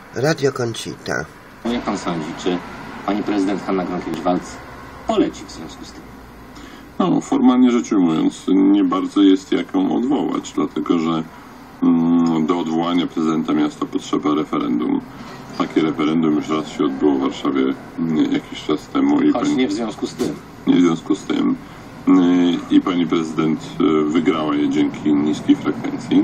Radio Conchita. Jak pan sądzi, czy pani prezydent Hanna Gronkiewicz-Waltz poleci w związku z tym? No, formalnie rzecz ujmując, nie bardzo jest jak ją odwołać, dlatego że do odwołania prezydenta miasta potrzeba referendum. Takie referendum już raz się odbyło w Warszawie jakiś czas temu. Choć nie w związku z tym. Nie w związku z tym. I pani prezydent wygrała je dzięki niskiej frekwencji.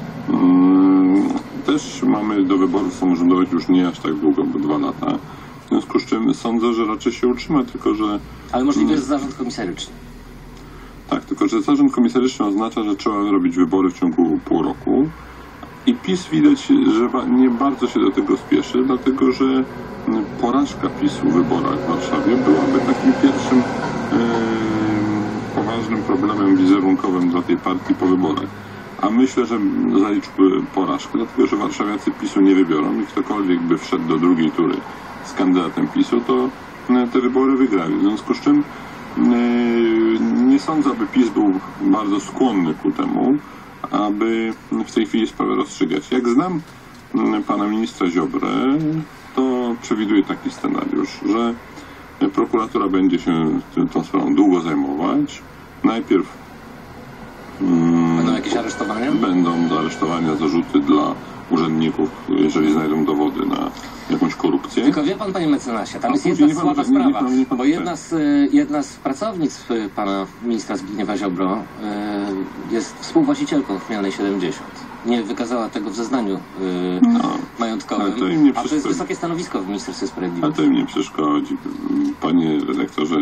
Też mamy do wyborów samorządowych już nie aż tak długo, bo 2 lata. W związku z czym sądzę, że raczej się utrzyma, tylko że... Ale możliwy jest zarząd komisaryczny. Tak, tylko że zarząd komisaryczny oznacza, że trzeba robić wybory w ciągu pół roku. I PiS widać, że nie bardzo się do tego spieszy, dlatego że porażka PiS-u w wyborach w Warszawie byłaby takim pierwszym poważnym problemem wizerunkowym dla tej partii po wyborach. A myślę, że zaliczyłby porażkę, dlatego że warszawiacy PiS-u nie wybiorą i ktokolwiek by wszedł do drugiej tury z kandydatem PiS-u, to te wybory wygrali. W związku z czym nie sądzę, aby PiS był bardzo skłonny ku temu, aby w tej chwili sprawę rozstrzygać. Jak znam pana ministra Ziobrę, to przewiduje taki scenariusz, że prokuratura będzie się tą sprawą długo zajmować. Najpierw będą jakieś aresztowania? Będą aresztowania, zarzuty dla urzędników, jeżeli znajdą dowody na jakąś korupcję. Tylko wie pan, panie mecenasie, tam jest jedna słaba sprawa, bo jedna z pracownic pana ministra Zbigniewa Ziobro jest współwłaścicielką Chmielnej 70. Nie wykazała tego w zeznaniu majątkowym, a to jest wysokie stanowisko w Ministerstwie Sprawiedliwości. Ale to im nie przeszkodzi. Panie redaktorze,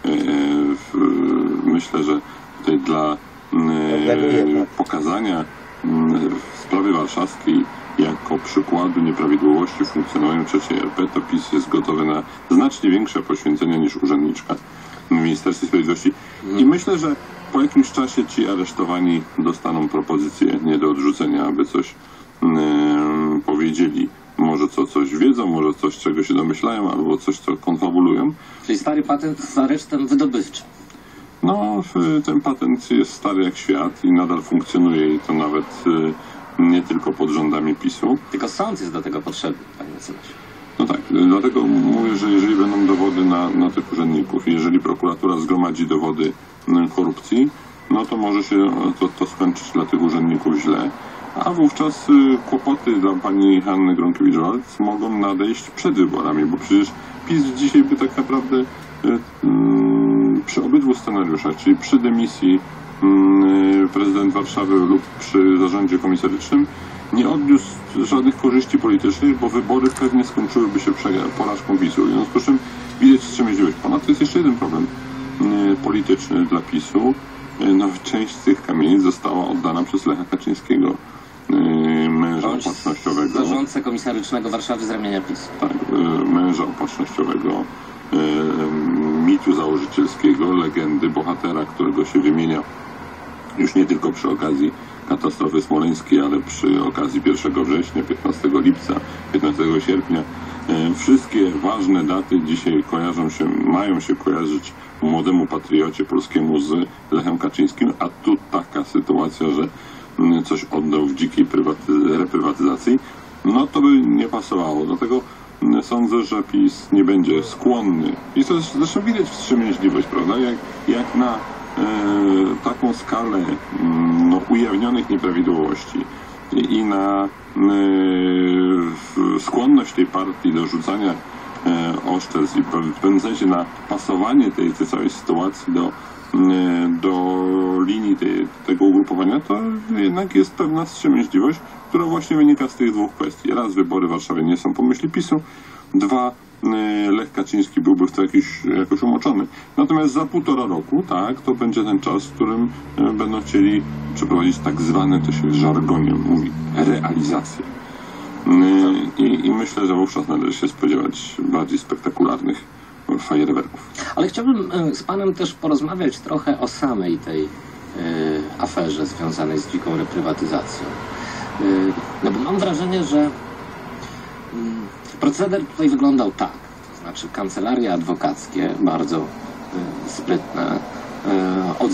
myślę, że tutaj dla pokazania sprawy warszawskiej jako przykładu nieprawidłowości w funkcjonowaniu III RP, to PiS jest gotowy na znacznie większe poświęcenia niż urzędniczka w Ministerstwie Sprawiedliwości. I myślę, że po jakimś czasie ci aresztowani dostaną propozycję nie do odrzucenia, aby coś powiedzieli. Może coś wiedzą, może coś, czego się domyślają, albo coś, co konfabulują. Czyli stary patent z aresztem wydobywczym. No, ten patent jest stary jak świat i nadal funkcjonuje i to nawet nie tylko pod rządami PiS-u. Tylko sąd jest do tego potrzebny, panie mecenasie. No tak, dlatego mówię, że jeżeli będą dowody na tych urzędników i jeżeli prokuratura zgromadzi dowody korupcji, no to może się to skończyć dla tych urzędników źle. A wówczas kłopoty dla pani Hanny Gronkiewicz-Waltz mogą nadejść przed wyborami, bo przecież PiS dzisiaj by tak naprawdę przy obydwu scenariuszach, czyli przy dymisji prezydent Warszawy lub przy zarządzie komisarycznym, nie odniósł żadnych korzyści politycznych, bo wybory pewnie skończyłyby się porażką PiS-u. W związku z czym widać wstrzemięźliwość. Ponadto jest jeszcze jeden problem polityczny dla PiS-u. No, część z tych kamienic została oddana przez Lecha Kaczyńskiego, męża opatrznościowego. Zarządcę komisarycznego Warszawy z ramienia PiS. Tak, męża opatrznościowego, mitu założycielskiego, legendy, bohatera, którego się wymienia już nie tylko przy okazji katastrofy smoleńskiej, ale przy okazji 1 września, 15 lipca, 15 sierpnia. Wszystkie ważne daty dzisiaj mają się kojarzyć młodemu patriocie polskiemu z Lechem Kaczyńskim, a tu taka sytuacja, że coś oddał w dzikiej reprywatyzacji, no to by nie pasowało. Dlatego sądzę, że PiS nie będzie skłonny. I to zresztą widać wstrzemięźliwość, prawda? Jak na taką skalę ujawnionych nieprawidłowości i na skłonność tej partii do rzucania oszczerstw i w pewnym sensie na pasowanie tej całej sytuacji do linii tego ugrupowania, to jednak jest pewna wstrzemięźliwość, która właśnie wynika z tych dwóch kwestii. Raz, wybory w Warszawie nie są po myśli PiS-u. 2, Lech Kaczyński byłby w to jakoś umoczony. Natomiast za 1,5 roku, tak, to będzie ten czas, w którym będą chcieli przeprowadzić tak zwane, to się w żargonie mówi, realizację. I myślę, że wówczas należy się spodziewać bardziej spektakularnych fajerwerków. Ale chciałbym z panem też porozmawiać trochę o samej tej aferze związanej z dziką reprywatyzacją. No bo mam wrażenie, że proceder tutaj wyglądał tak. To znaczy kancelarie adwokackie, bardzo sprytne,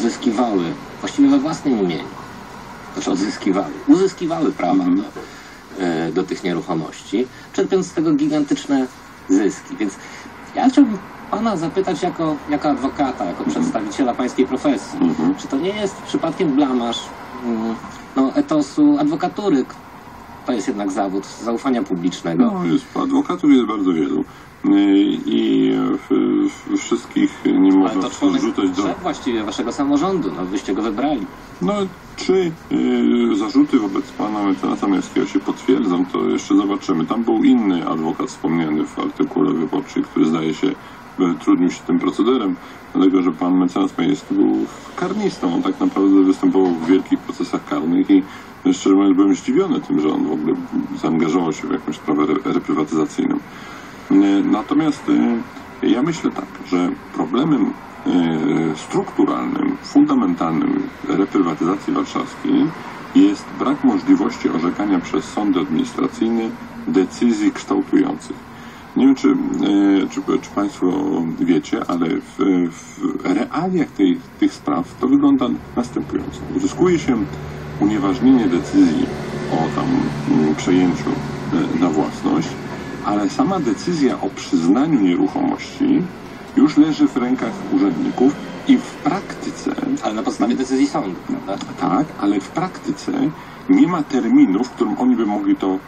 odzyskiwały, właściwie we własnym imieniu, uzyskiwały prawa do do tych nieruchomości, czerpiąc z tego gigantyczne zyski. Więc ja chciałbym pana zapytać jako adwokata, jako przedstawiciela pańskiej profesji, czy to nie jest przypadkiem blamaż etosu adwokatury? To jest jednak zawód zaufania publicznego. No, adwokatów jest bardzo wielu. I wszystkich nie można wrzucać do... szef właściwie waszego samorządu, wyście go wybrali. No, czy zarzuty wobec pana mecenasa Majewskiego się potwierdzą, to jeszcze zobaczymy. Tam był inny adwokat wspomniany w artykule wyborczym, który zdaje się trudnił się tym procederem, dlatego że pan mecenas Majewski był karnistą. On tak naprawdę występował w wielkich procesach karnych i szczerze mówiąc byłem zdziwiony tym, że on w ogóle zaangażował się w jakąś sprawę reprywatyzacyjną. Natomiast ja myślę tak, że problemem strukturalnym, fundamentalnym reprywatyzacji warszawskiej jest brak możliwości orzekania przez sądy administracyjne decyzji kształtujących. Nie wiem, czy państwo wiecie, ale w realiach tych spraw to wygląda następująco. Uzyskuje się unieważnienie decyzji o tam przejęciu na własność, ale sama decyzja o przyznaniu nieruchomości już leży w rękach urzędników i w praktyce... Ale na podstawie decyzji sądu, prawda? Tak, ale w praktyce nie ma terminu, w którym oni by mogli to...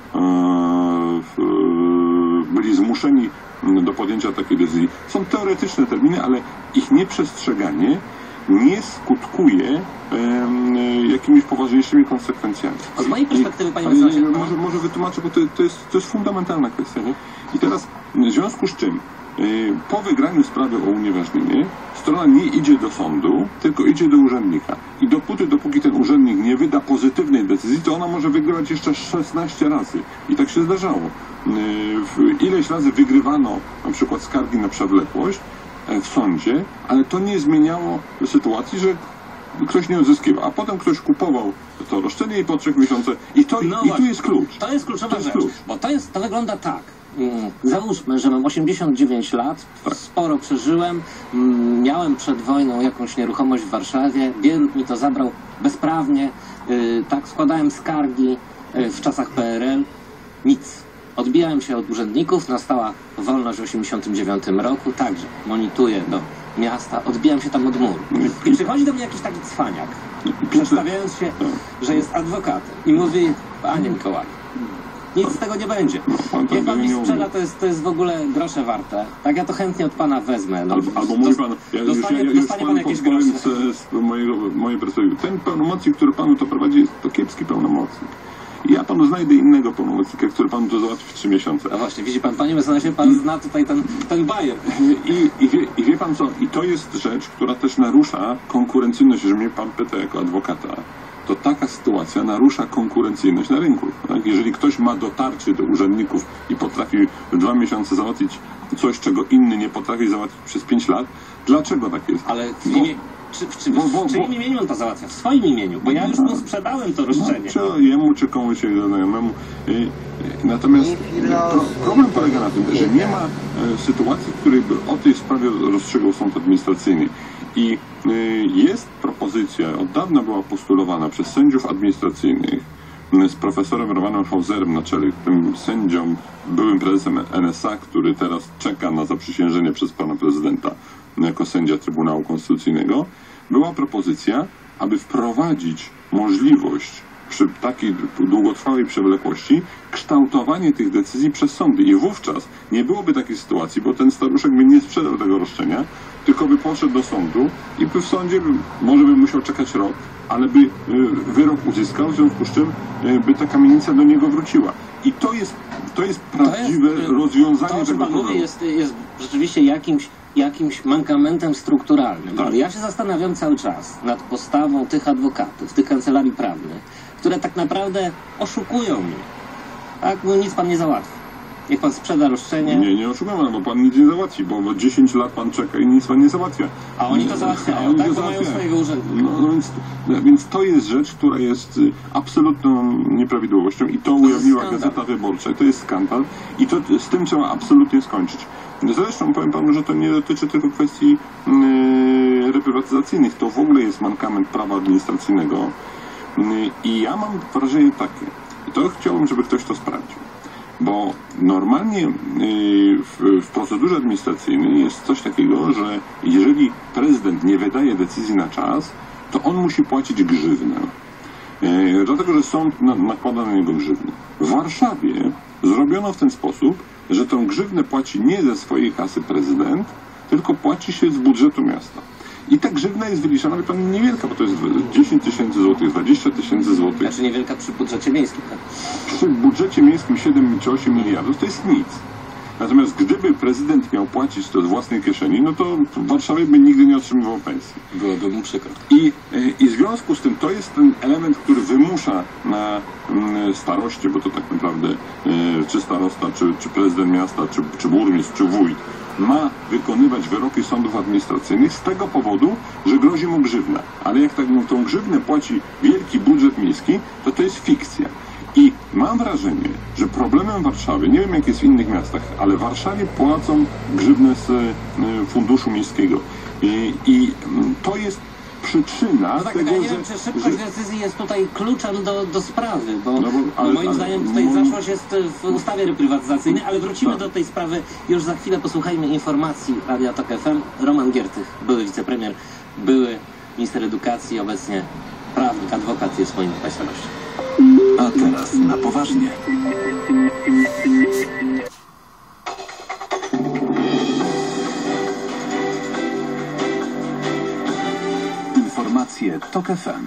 byli zmuszeni do podjęcia takiej decyzji. Są teoretyczne terminy, ale ich nieprzestrzeganie nie skutkuje jakimiś poważniejszymi konsekwencjami. A z mojej perspektywy, panie mecenasie... Może wytłumaczę, bo to jest fundamentalna kwestia. Nie? I teraz w związku z czym po wygraniu sprawy o unieważnienie strona nie idzie do sądu, tylko idzie do urzędnika. I dopóki ten urzędnik nie wyda pozytywnej decyzji, to ona może wygrywać jeszcze 16 razy. I tak się zdarzało. Ileś razy wygrywano na przykład skargi na przewlekłość w sądzie, ale to nie zmieniało sytuacji, że ktoś nie odzyskiwał, a potem ktoś kupował to roszczenie i po 3 miesiącach. I tu jest klucz. To jest kluczowa rzecz, bo to wygląda tak. Załóżmy, że mam 89 lat, sporo przeżyłem, miałem przed wojną jakąś nieruchomość w Warszawie, Bierut mi to zabrał bezprawnie, tak, składałem skargi w czasach PRL, nic. Odbijałem się od urzędników, nastała wolność w 89 roku, także monituję do miasta, odbijam się tam od muru. I przychodzi do mnie jakiś taki cwaniak, przedstawiając się, że jest adwokatem i mówi: panie Mikołaju, nic z tego nie będzie. Jak pan mi sprzeda, to jest w ogóle grosze warte. Tak, ja to chętnie od pana wezmę. Albo mówi pan, dostanie pan jakieś grosze. Z mojej perspektywy. Ten pełnomocnik, który panu to prowadzi, jest to kiepski pełnomocnik. I ja panu znajdę innego pełnomocnika, który panu to załatwi w 3 miesiące. No właśnie, widzi pan, panie mecenasie, pan zna tutaj ten bajer. I wie pan co, i to jest rzecz, która też narusza konkurencyjność, że mnie pan pyta jako adwokata. To taka sytuacja narusza konkurencyjność na rynku. Tak? Jeżeli ktoś ma dotarcie do urzędników i potrafi w 2 miesiące załatwić coś, czego inny nie potrafi załatwić przez 5 lat, dlaczego tak jest? Ale w czyim imieniu on to załatwia? W swoim imieniu, bo ja już mu sprzedałem to roszczenie. Czy jemu, czy komuś znajomemu. Natomiast problem polega na tym, że nie ma sytuacji, w której by o tej sprawie rozstrzygał sąd administracyjny. I jest propozycja, od dawna była postulowana przez sędziów administracyjnych z profesorem Romanem Hauserem na czele, tym sędzią, byłym prezesem NSA, który teraz czeka na zaprzysiężenie przez pana prezydenta jako sędzia Trybunału Konstytucyjnego. Była propozycja, aby wprowadzić możliwość przy takiej długotrwałej przewlekłości kształtowanie tych decyzji przez sądy. I wówczas nie byłoby takiej sytuacji, bo ten staruszek by nie sprzedał tego roszczenia, tylko by poszedł do sądu i w sądzie może by musiał czekać rok, ale by wyrok uzyskał, w związku z czym by ta kamienica do niego wróciła. I to jest prawdziwe rozwiązanie to, o czym tego pan problemu. mówi, jest rzeczywiście jakimś mankamentem strukturalnym. Tak. Ale ja się zastanawiam cały czas nad postawą tych adwokatów, tych kancelarii prawnych, które tak naprawdę oszukują mnie. Tak? No nic pan nie załatwi. Niech pan sprzeda roszczenie. Nie oszukują, bo pan nic nie załatwi, bo 10 lat pan czeka i nic pan nie załatwia. A oni to załatwiają, tak? Bo mają swojego urzędnika. Więc to jest rzecz, która jest absolutną nieprawidłowością i to ujawniła Gazeta Wyborcza. To jest skandal i to z tym trzeba absolutnie skończyć. Zresztą powiem panu, że to nie dotyczy tylko kwestii reprywatyzacyjnych. To w ogóle jest mankament prawa administracyjnego. I ja mam wrażenie takie, I to chciałbym, żeby ktoś to sprawdził. Bo normalnie w procedurze administracyjnej jest coś takiego, że jeżeli prezydent nie wydaje decyzji na czas, to on musi płacić grzywnę. Dlatego, że sąd nakłada na niego grzywnę. W Warszawie zrobiono w ten sposób, że tę grzywnę płaci nie ze swojej kasy prezydent, tylko płaci się z budżetu miasta. I ta grzywna jest wyliczana, wie pan, niewielka, bo to jest 10 tysięcy złotych, 20 tysięcy złotych. Znaczy niewielka przy budżecie miejskim, tak? Przy budżecie miejskim 7 czy 8 miliardów to jest nic. Natomiast gdyby prezydent miał płacić to z własnej kieszeni, no to w Warszawie by nigdy nie otrzymywał pensji. Byłoby mu przykro. I w związku z tym to jest ten element, który wymusza na staroście, bo to tak naprawdę czy starosta, czy prezydent miasta, czy burmistrz, czy wójt ma wykonywać wyroki sądów administracyjnych z tego powodu, że grozi mu grzywna. Ale jak tą grzywnę płaci wielki budżet miejski, to jest fikcja. I mam wrażenie, że problemem Warszawy, nie wiem jak jest w innych miastach, ale w Warszawie płacą grzywnę z funduszu miejskiego. I to jest przyczyna no tak, tego, ja nie wiem, czy szybkość decyzji jest tutaj kluczem do sprawy, bo moim zdaniem tutaj zaszłość jest w ustawie reprywatyzacyjnej, ale wrócimy do tej sprawy już za chwilę. Posłuchajmy informacji Radia Tok FM. Roman Giertych, były wicepremier, były minister edukacji, obecnie prawnik, adwokat, jest moim państwa gościem. A teraz na poważnie. Informacje TOK FM.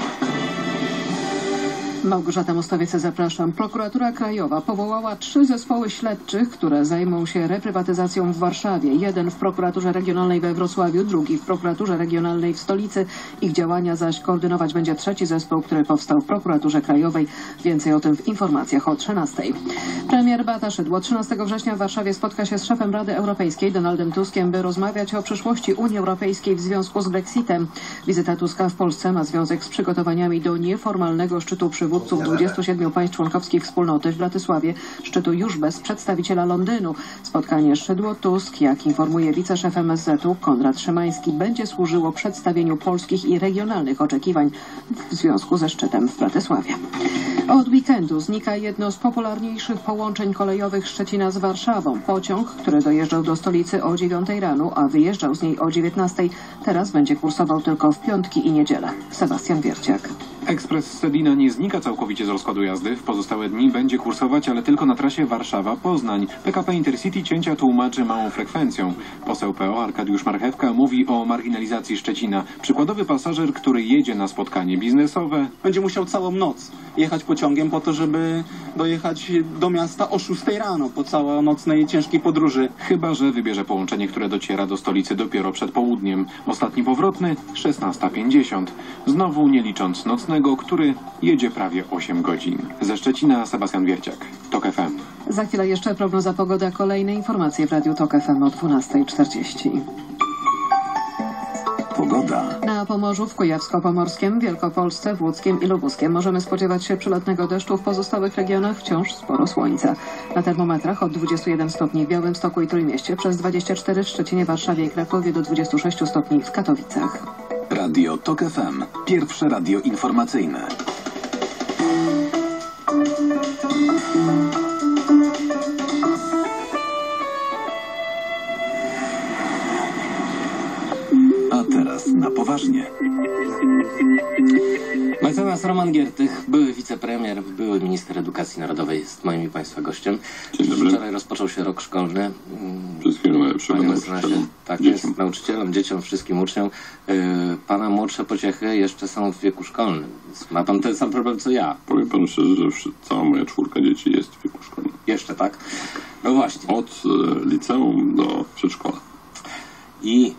Małgorzata Mostowiec, zapraszam. Prokuratura Krajowa powołała 3 zespoły śledczych, które zajmą się reprywatyzacją w Warszawie. Jeden w prokuraturze regionalnej we Wrocławiu, drugi w prokuraturze regionalnej w stolicy. Ich działania zaś koordynować będzie 3. zespół, który powstał w prokuraturze krajowej. Więcej o tym w informacjach o 13. Premier Beata Szydło 13 września w Warszawie spotka się z szefem Rady Europejskiej Donaldem Tuskiem, by rozmawiać o przyszłości Unii Europejskiej w związku z Brexitem. Wizyta Tuska w Polsce ma związek z przygotowaniami do nieformalnego szczytu przywódców 27 państw członkowskich wspólnoty w Bratysławie, szczytu już bez przedstawiciela Londynu. Spotkanie Szydło-Tusk, jak informuje wiceszef MSZ-u Konrad Szymański, będzie służyło przedstawieniu polskich i regionalnych oczekiwań w związku ze szczytem w Bratysławie. Od weekendu znika jedno z popularniejszych połączeń kolejowych Szczecina z Warszawą. Pociąg, który dojeżdżał do stolicy o 9 rano, a wyjeżdżał z niej o 19, teraz będzie kursował tylko w piątki i niedzielę. Sebastian Wierciak. Ekspres Stedina nie znika całkowicie z rozkładu jazdy. W pozostałe dni będzie kursować, ale tylko na trasie Warszawa-Poznań. PKP Intercity cięcia tłumaczy małą frekwencją. Poseł PO Arkadiusz Marchewka mówi o marginalizacji Szczecina. Przykładowy pasażer, który jedzie na spotkanie biznesowe, będzie musiał całą noc jechać pociągiem po to, żeby dojechać do miasta o 6 rano po całonocnej ciężkiej podróży. Chyba że wybierze połączenie, które dociera do stolicy dopiero przed południem. Ostatni powrotny 16:50. Znowu nie licząc nocnego, który jedzie prawie 8 godzin. Ze Szczecina Sebastian Wierciak, TOK FM. Za chwilę jeszcze prognoza pogody, a kolejne informacje w Radiu TOK FM o 12:40. Pogoda. Na Pomorzu, w Kujawsko-Pomorskiem, Wielkopolsce, w Łódzkiem i Lubuskiem możemy spodziewać się przelotnego deszczu. W pozostałych regionach wciąż sporo słońca. Na termometrach od 21 stopni w Białymstoku i Trójmieście, przez 24 w Szczecinie, Warszawie i Krakowie, do 26 stopni w Katowicach. Radio TOK FM. Pierwsze radio informacyjne. A teraz na poważnie. Mecenas Roman Giertych, były wicepremier, były minister edukacji narodowej, jest moim i państwa gościem. Dzień dobry. Wczoraj rozpoczął się rok szkolny. Wszystkiego najlepszego Panie nauczycielom. mecenasie, tak dzieciom. jest, nauczycielom, dzieciom, wszystkim uczniom. Pana młodsze pociechy jeszcze są w wieku szkolnym. Więc ma pan ten sam problem co ja. Powiem panu szczerze, że cała moja 4 dzieci jest w wieku szkolnym. Jeszcze, tak? No właśnie. Od liceum do przedszkola. I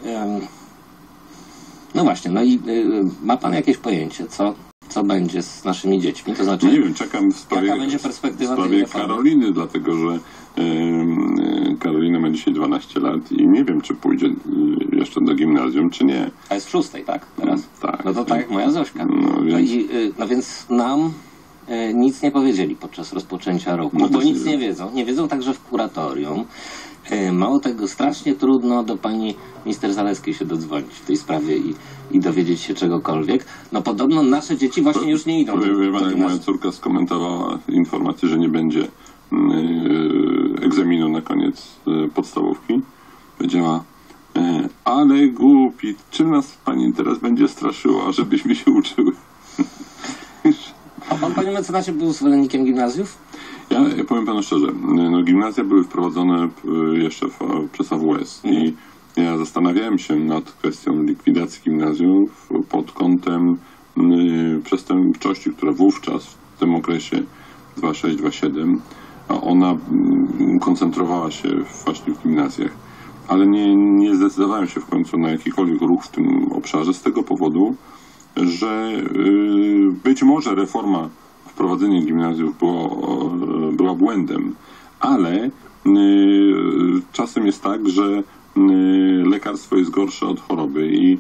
no właśnie, no i ma pan jakieś pojęcie, co będzie z naszymi dziećmi? To znaczy, Nie wiem, czekam w sprawie, jaka będzie perspektywa w tej sprawie reformy? Karoliny, dlatego że Karolina ma dzisiaj 12 lat i nie wiem, czy pójdzie jeszcze do gimnazjum, czy nie. A jest w 6, tak? Teraz? Tak. No to tak jak moja Zośka. No Więc nam nic nie powiedzieli podczas rozpoczęcia roku, No bo to nic się- nie wiedzą. Nie wiedzą także w kuratorium. Mało tego, strasznie trudno do pani minister Zalewskiej się dodzwonić w tej sprawie i dowiedzieć się czegokolwiek. No podobno nasze dzieci właśnie już nie idą. Jak moja córka skomentowała informację, że nie będzie egzaminu na koniec podstawówki, powiedziała: ale głupi, czym nas pani teraz będzie straszyła, żebyśmy się uczyły? A pan, panie mecenasie, był zwolennikiem gimnazjów? Ja powiem panu szczerze, no, gimnazja były wprowadzone jeszcze przez AWS i ja zastanawiałem się nad kwestią likwidacji gimnazjów pod kątem przestępczości, która wówczas w tym okresie 26-27 ona koncentrowała się właśnie w gimnazjach, ale nie zdecydowałem się w końcu na jakikolwiek ruch w tym obszarze z tego powodu, że być może reforma wprowadzenie gimnazjów była błędem, ale czasem jest tak, że lekarstwo jest gorsze od choroby i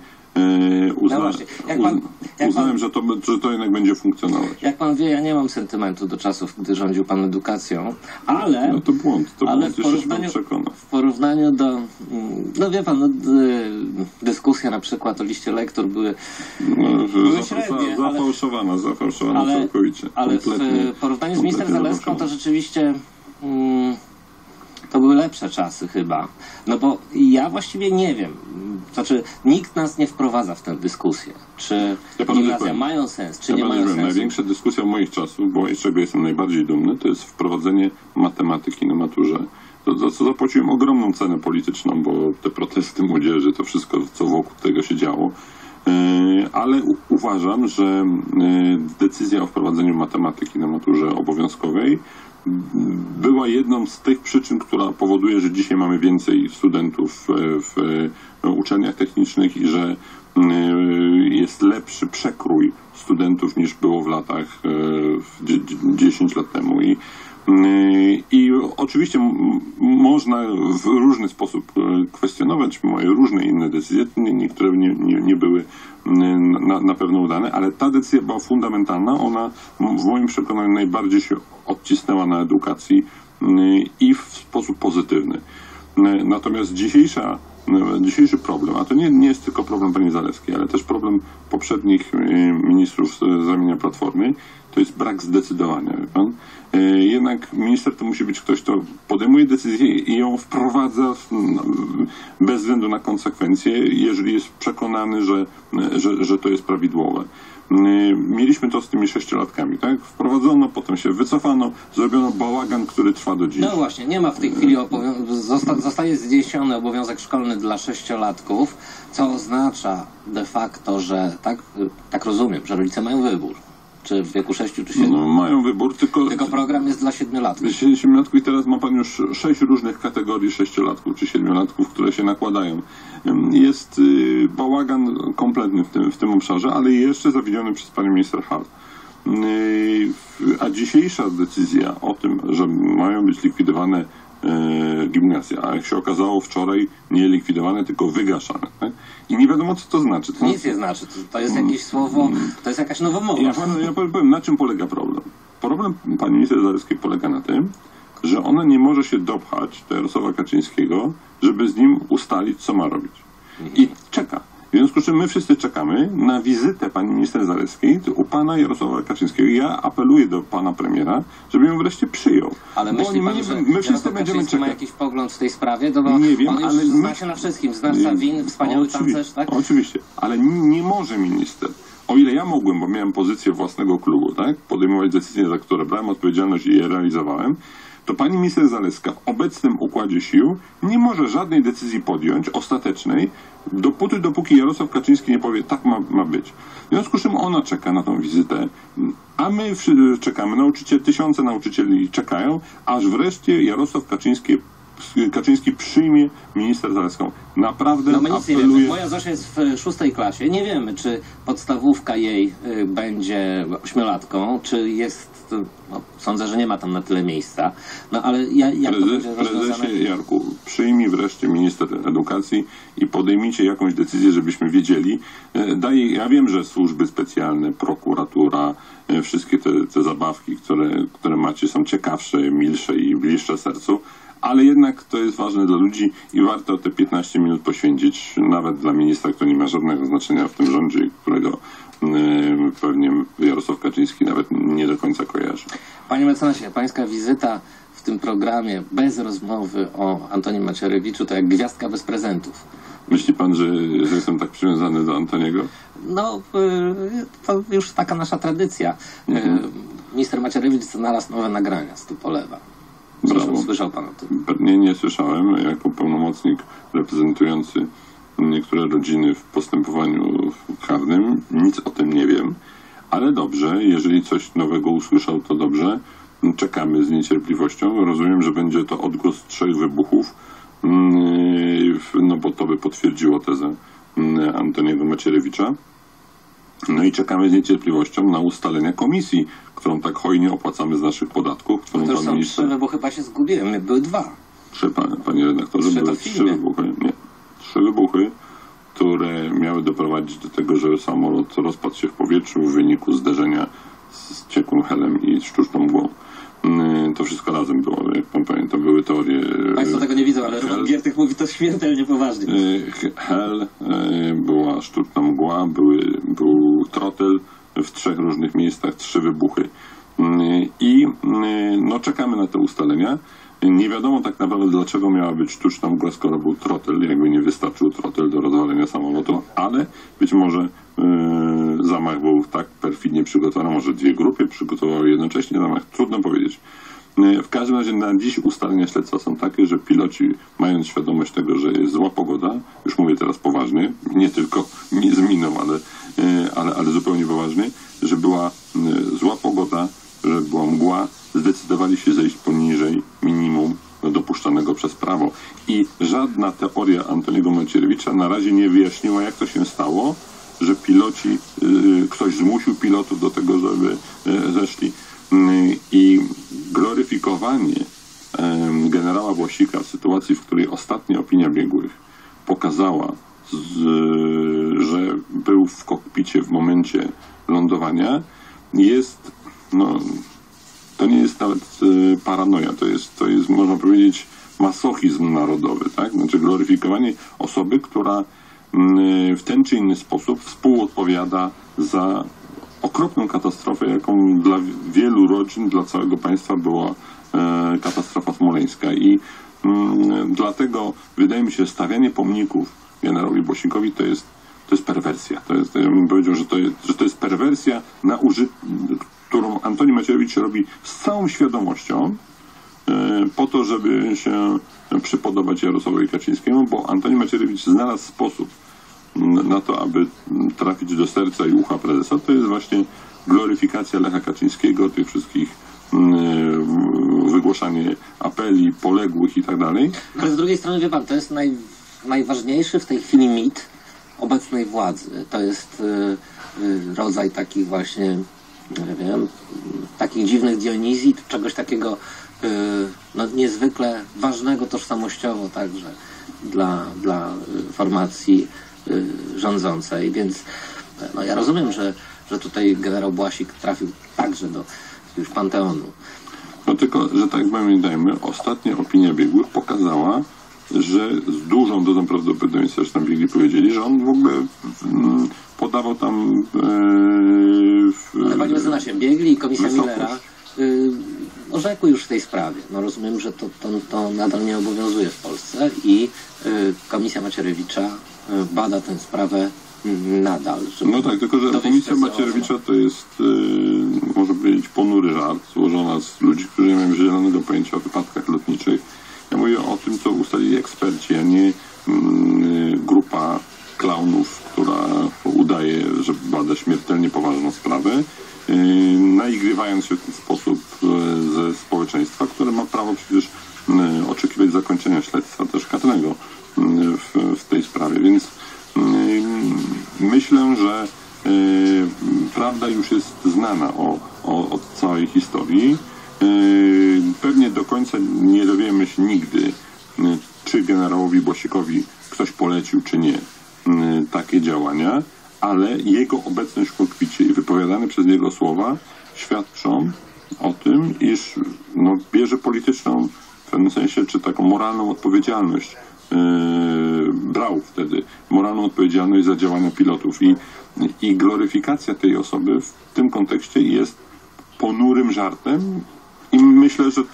uznałem, że to jednak będzie funkcjonować. Jak pan wie, ja nie mam sentymentu do czasów, gdy rządził pan edukacją, ale... No to błąd, w porównaniu do... No wie pan, dyskusje na przykład o liście lektur były średnie, zafałszowana całkowicie. Ale w porównaniu z minister Zalewską to rzeczywiście... To były lepsze czasy chyba. No bo ja właściwie nie wiem. Znaczy, nikt nas nie wprowadza w tę dyskusję. Czy gimnazja mają sens, czy nie mają sensu. Największa dyskusja moich czasów, bo z czego jestem najbardziej dumny, to jest wprowadzenie matematyki na maturze. Za co zapłaciłem ogromną cenę polityczną, bo te protesty młodzieży, to wszystko, co wokół tego się działo. Ale uważam, że decyzja o wprowadzeniu matematyki na maturze obowiązkowej była jedną z tych przyczyn, która powoduje, że dzisiaj mamy więcej studentów w uczelniach technicznych i że jest lepszy przekrój studentów niż było w latach 10 lat temu. I oczywiście można w różny sposób kwestionować moje różne inne decyzje, niektóre nie były na pewno udane, ale ta decyzja była fundamentalna, ona w moim przekonaniu najbardziej się odcisnęła na edukacji i w sposób pozytywny. Natomiast dzisiejszy problem, a to nie jest tylko problem pani Zalewskiej, ale też problem poprzednich ministrów z ramienia Platformy, to jest brak zdecydowania, wie pan? Jednak minister to musi być ktoś, kto podejmuje decyzję i ją wprowadza bez względu na konsekwencje, jeżeli jest przekonany, że to jest prawidłowe. Mieliśmy to z tymi 6-latkami, tak? Wprowadzono, potem się wycofano, zrobiono bałagan, który trwa do dziś. No właśnie, nie ma w tej chwili zostaje zniesiony obowiązek szkolny dla 6-latków, co oznacza de facto, że tak rozumiem, że rodzice mają wybór. Czy w wieku 6 czy 7? No, mają wybór, tylko program jest dla 7-latków. 7-latków i teraz ma pan już 6 różnych kategorii 6-latków czy 7-latków, które się nakładają. Jest bałagan kompletny w tym obszarze, ale jeszcze zawiedziony przez panią minister Hall. A dzisiejsza decyzja o tym, że mają być likwidowane gimnazja, a jak się okazało wczoraj nie likwidowane, tylko wygaszane. Tak? I nie wiadomo, co to znaczy. Nic nie znaczy. To jest jakieś słowo, to jest jakaś nowomowa. Ja powiem, na czym polega problem. Problem pani minister Zalewskiej polega na tym, że ona nie może się dopchać do Jarosława Kaczyńskiego, żeby z nim ustalić, co ma robić. I czeka. W związku z czym my wszyscy czekamy na wizytę pani minister Zalewskiej u pana Jarosława Kaczyńskiego. Ja apeluję do pana premiera, żeby ją wreszcie przyjął. Ale myśli pan, że my wszyscy będziemy czekać. Ma jakiś pogląd w tej sprawie? Nie wiem, ale zna się na wszystkim. Znawca win, wspaniały tancerz, tak? Oczywiście, ale nie może minister. O ile ja mogłem, bo miałem pozycję własnego klubu, tak? Podejmować decyzje, za które brałem odpowiedzialność i je realizowałem, to pani minister Zalewska w obecnym układzie sił nie może żadnej decyzji podjąć, ostatecznej, dopóki Jarosław Kaczyński nie powie, tak ma być. W związku z czym ona czeka na tą wizytę, a my czekamy, tysiące nauczycieli czekają, aż wreszcie Jarosław Kaczyński przyjmie minister Zalewską. Naprawdę my nic apeluję... nie wiemy. Moja Zosia jest w 6. klasie. Nie wiemy, czy podstawówka jej będzie 8-latką, czy jest... sądzę, że nie ma tam na tyle miejsca. No ale jak to będzie rozwiązane? Prezesie Jarku, przyjmij wreszcie minister edukacji i podejmijcie jakąś decyzję, żebyśmy wiedzieli. Ja wiem, że służby specjalne, prokuratura, wszystkie te zabawki, które macie, są ciekawsze, milsze i bliższe sercu, ale jednak to jest ważne dla ludzi i warto te 15 minut poświęcić nawet dla ministra, który nie ma żadnego znaczenia w tym rządzie, którego pewnie Jarosław Kaczyński nawet nie do końca kojarzy. Panie mecenasie, pańska wizyta w tym programie bez rozmowy o Antonim Macierewiczu to jak gwiazdka bez prezentów. Myśli pan, że jestem tak przywiązany do Antoniego? No, to już taka nasza tradycja. Minister Macierewicz znalazł nowe nagrania z Tupolewa. Słyszał pan o tym? Nie słyszałem. Jako pełnomocnik reprezentujący niektóre rodziny w postępowaniu karnym nic o tym nie wiem. Ale dobrze, jeżeli coś nowego usłyszał, to dobrze. Czekamy z niecierpliwością. Rozumiem, że będzie to odgłos 3 wybuchów, no bo to by potwierdziło tezę Antoniego Macierewicza. No i czekamy z niecierpliwością na ustalenia komisji, którą tak hojnie opłacamy z naszych podatków. Którą to już pan są minister... 3, bo chyba się zgubiłem. Były 2. 3, panie redaktorze, były 3 wybuchy. Nie, 3 wybuchy, które miały doprowadzić do tego, że samolot rozpadł się w powietrzu w wyniku zderzenia z ciekłym helem i sztuczną mgłą. To wszystko razem było, jak pan pamięta, były teorie... Państwo tego nie widzą, ale Roman Giertych mówi to śmiertelnie poważnie. Hel, była sztuczna mgła, był trotyl w 3 różnych miejscach, 3 wybuchy. I no, czekamy na te ustalenia. Nie wiadomo tak naprawdę, dlaczego miała być sztuczna mgła, skoro był trotyl, jakby nie wystarczył trotyl do rozwalenia samolotu, ale być może zamach był tak perfidnie przygotowany, może 2 grupy przygotowały jednocześnie zamach, trudno powiedzieć. W każdym razie na dziś ustalenia śledztwa są takie, że piloci, mając świadomość tego, że jest zła pogoda, już mówię teraz poważnie, nie tylko z miną, ale zupełnie poważnie, że była zła pogoda, że była mgła, zdecydowali się zejść poniżej minimum dopuszczanego przez prawo. I żadna teoria Antoniego Macierewicza na razie nie wyjaśniła, jak to się stało, że piloci, ktoś zmusił pilotów do tego, żeby zeszli. I gloryfikowanie generała Błasika w sytuacji, w której ostatnia opinia biegłych pokazała, że był w kokpicie w momencie lądowania, jest, no, to nie jest nawet paranoja, to jest można powiedzieć masochizm narodowy, tak? Znaczy gloryfikowanie osoby, która w ten czy inny sposób współodpowiada za okropną katastrofę, jaką dla wielu rodzin, dla całego państwa była katastrofa smoleńska. I dlatego wydaje mi się, stawianie pomników generałowi Błasikowi to jest perwersja. Ja bym powiedział, że to jest perwersja, którą Antoni Macierewicz robi z całą świadomością po to, żeby się przypodobać Jarosławowi Kaczyńskiemu, bo Antoni Macierewicz znalazł sposób na to, aby trafić do serca i ucha prezesa. To jest właśnie gloryfikacja Lecha Kaczyńskiego, tych wszystkich wygłaszanie apeli, poległych i tak dalej. Ale z drugiej strony, wie pan, to jest najważniejszy w tej chwili mit obecnej władzy. To jest rodzaj takich właśnie, nie wiem, takich dziwnych Dionizji, czegoś takiego no, niezwykle ważnego tożsamościowo także dla formacji rządzącej, więc no, ja rozumiem, że tutaj generał Błasik trafił także do już panteonu. No tylko, że tak pamiętajmy, ostatnia opinia biegłych pokazała, że z dużą dozą prawdopodobieństwa, zresztą biegli powiedzieli, że on w ogóle podawał tam... Ale panie mecenasie, biegli i komisja Millera orzekły już w tej sprawie. No rozumiem, że to nadal nie obowiązuje w Polsce i komisja Macierewicza bada tę sprawę nadal. No tak, tylko że komisja Macierewicza to jest, można powiedzieć, ponury żart, złożona z ludzi, którzy nie mają zielonego pojęcia o wypadkach lotniczych. Ja mówię o tym, co ustalili eksperci, a nie grupa klaunów, która udaje, że bada śmiertelnie poważną sprawę, naigrywając się w ten sposób ze społeczeństwa, które ma prawo przecież oczekiwać zakończenia śledztwa też karnego w tej sprawie. Więc myślę, że prawda już jest znana o całej historii. Pewnie do końca nie dowiemy się nigdy, czy generałowi Błasikowi ktoś polecił, czy nie, takie działania, ale jego obecność w kokpicie i wypowiadane przez niego słowa świadczą o tym, iż no, bierze polityczną pewnym sensie, czy taką moralną odpowiedzialność brał wtedy, moralną odpowiedzialność za działania pilotów i gloryfikacja tej osoby w tym kontekście jest ponurym żartem i myślę, że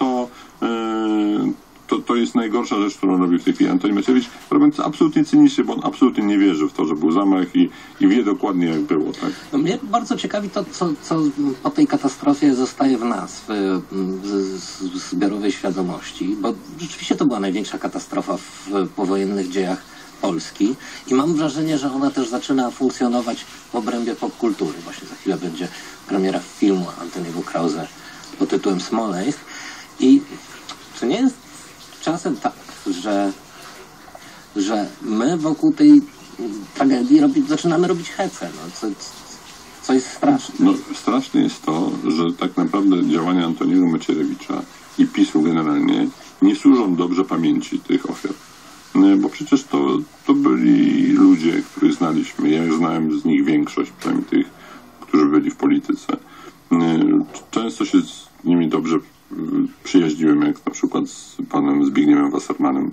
to jest najgorsza rzecz, którą robi w tej chwili Antoni Macierewicz, robiąc to absolutnie cynicznie, bo on absolutnie nie wierzy w to, że był zamach i wie dokładnie, jak było. Tak? No, mnie bardzo ciekawi to, co po tej katastrofie zostaje w nas, w zbiorowej świadomości, bo rzeczywiście to była największa katastrofa w powojennych dziejach Polski i mam wrażenie, że ona też zaczyna funkcjonować w obrębie popkultury. Właśnie za chwilę będzie premiera filmu Antoniego Krause pod tytułem Smoleńsk. I czy nie jest czasem tak, że my wokół tej tragedii zaczynamy robić hecę, co jest straszne? No, straszne jest to, że tak naprawdę działania Antoniego Macierewicza i PiS-u generalnie nie służą dobrze pamięci tych ofiar. Bo przecież to byli ludzie, których znaliśmy. Ja już znałem z nich większość, przynajmniej tych, którzy byli w polityce. Często się z nimi dobrze przyjaźniłem, jak na przykład z panem Zbigniewem Wassermanem.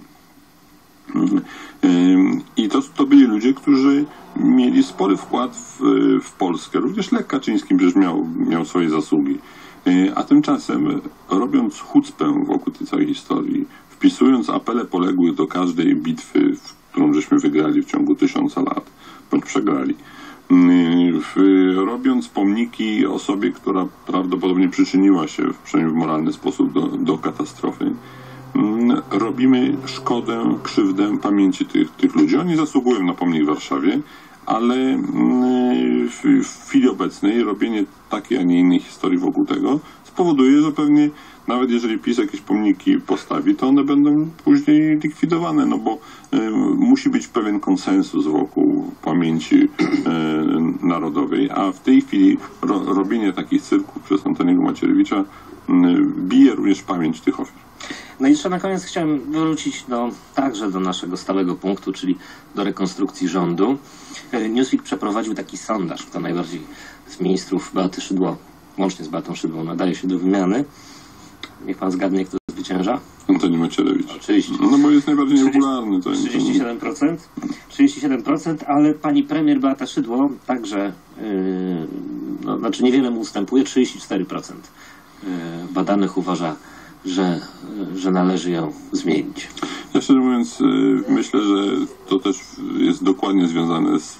I to byli ludzie, którzy mieli spory wkład w Polskę. Również Lech Kaczyński przecież miał swoje zasługi. A tymczasem, robiąc chucpę wokół tej całej historii, wpisując apele poległych do każdej bitwy, którą żeśmy wygrali w ciągu 1000 lat, bądź przegrali, robiąc pomniki osobie, która prawdopodobnie przyczyniła się, przynajmniej w moralny sposób, do katastrofy, robimy szkodę, krzywdę pamięci tych ludzi. Oni zasługują na pomnik w Warszawie, ale w chwili obecnej robienie takiej, a nie innej historii wokół tego spowoduje, że pewnie nawet jeżeli PiS jakieś pomniki postawi, to one będą później likwidowane, no bo musi być pewien konsensus wokół pamięci narodowej, a w tej chwili robienie takich cyrków przez Antoniego Macierewicza bije również pamięć tych ofiar. No i jeszcze na koniec chciałem wrócić także do naszego stałego punktu, czyli do rekonstrukcji rządu. Newsweek przeprowadził taki sondaż, kto najbardziej z ministrów Beaty Szydło, łącznie z Beatą Szydło, nadaje się do wymiany. Niech pan zgadnie, kto zwycięża? Antoni Macierewicz. Oczywiście. No bo jest najbardziej niepopularny. 37%, ale pani premier Beata Szydło także, znaczy niewiele mu ustępuje, 34% badanych uważa, że należy ją zmienić. Ja szczerze mówiąc myślę, że to też jest dokładnie związane z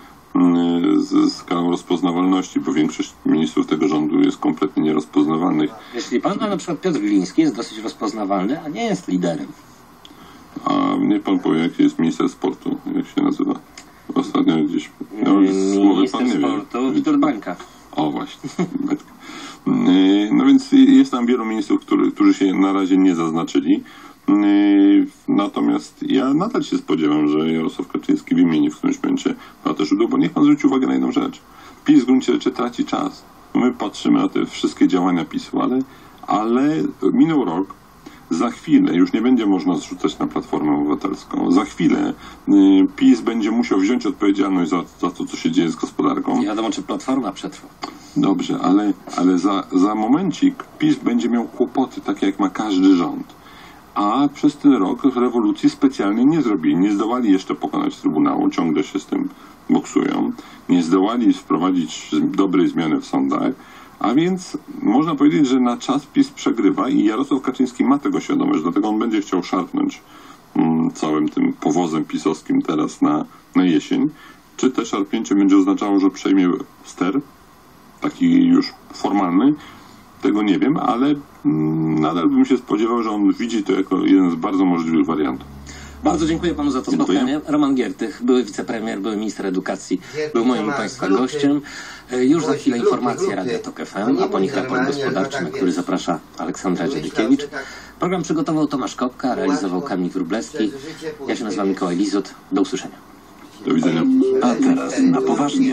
skalą rozpoznawalności, bo większość ministrów tego rządu jest kompletnie nierozpoznawalnych. Jeśli pan, na przykład Piotr Gliński jest dosyć rozpoznawalny, a nie jest liderem. A niech pan powie, jaki jest minister sportu, jak się nazywa? Ostatnio gdzieś... Minister sportu Witold Bańka. O właśnie. No więc jest tam wielu ministrów, którzy się na razie nie zaznaczyli. Natomiast ja nadal się spodziewam, że Jarosław Kaczyński wymieni w którymś momencie Beatę Szydło, bo niech pan zwróci uwagę na jedną rzecz. PiS w gruncie rzeczy traci czas. My patrzymy na te wszystkie działania PiS-u, ale minął rok. Za chwilę już nie będzie można zrzucać na Platformę Obywatelską. Za chwilę PiS będzie musiał wziąć odpowiedzialność za to, co się dzieje z gospodarką. Nie wiadomo, czy Platforma przetrwa. Dobrze, ale za momencik PiS będzie miał kłopoty, takie jak ma każdy rząd. A przez ten rok rewolucji specjalnej nie zrobili. Nie zdołali jeszcze pokonać Trybunału, ciągle się z tym boksują. Nie zdołali wprowadzić dobrej zmiany w sądach. A więc można powiedzieć, że na czas PiS przegrywa i Jarosław Kaczyński ma tego świadomość, dlatego on będzie chciał szarpnąć całym tym powozem pisowskim teraz na jesień. Czy te szarpnięcie będzie oznaczało, że przejmie ster, taki już formalny? Tego nie wiem, ale nadal bym się spodziewał, że on widzi to jako jeden z bardzo możliwych wariantów. Bardzo dziękuję panu za to spotkanie. Roman Giertych, były wicepremier, były minister edukacji, był moim państwa gościem. Już za chwilę informacje Radia Tok FM, a po nich raport gospodarczy, na który zaprasza Aleksandra Dziedykiewicz. Program przygotował Tomasz Kopka, realizował Kamil Wróblewski. Ja się nazywam Mikołaj Lizut. Do usłyszenia. Do widzenia. A teraz na poważnie.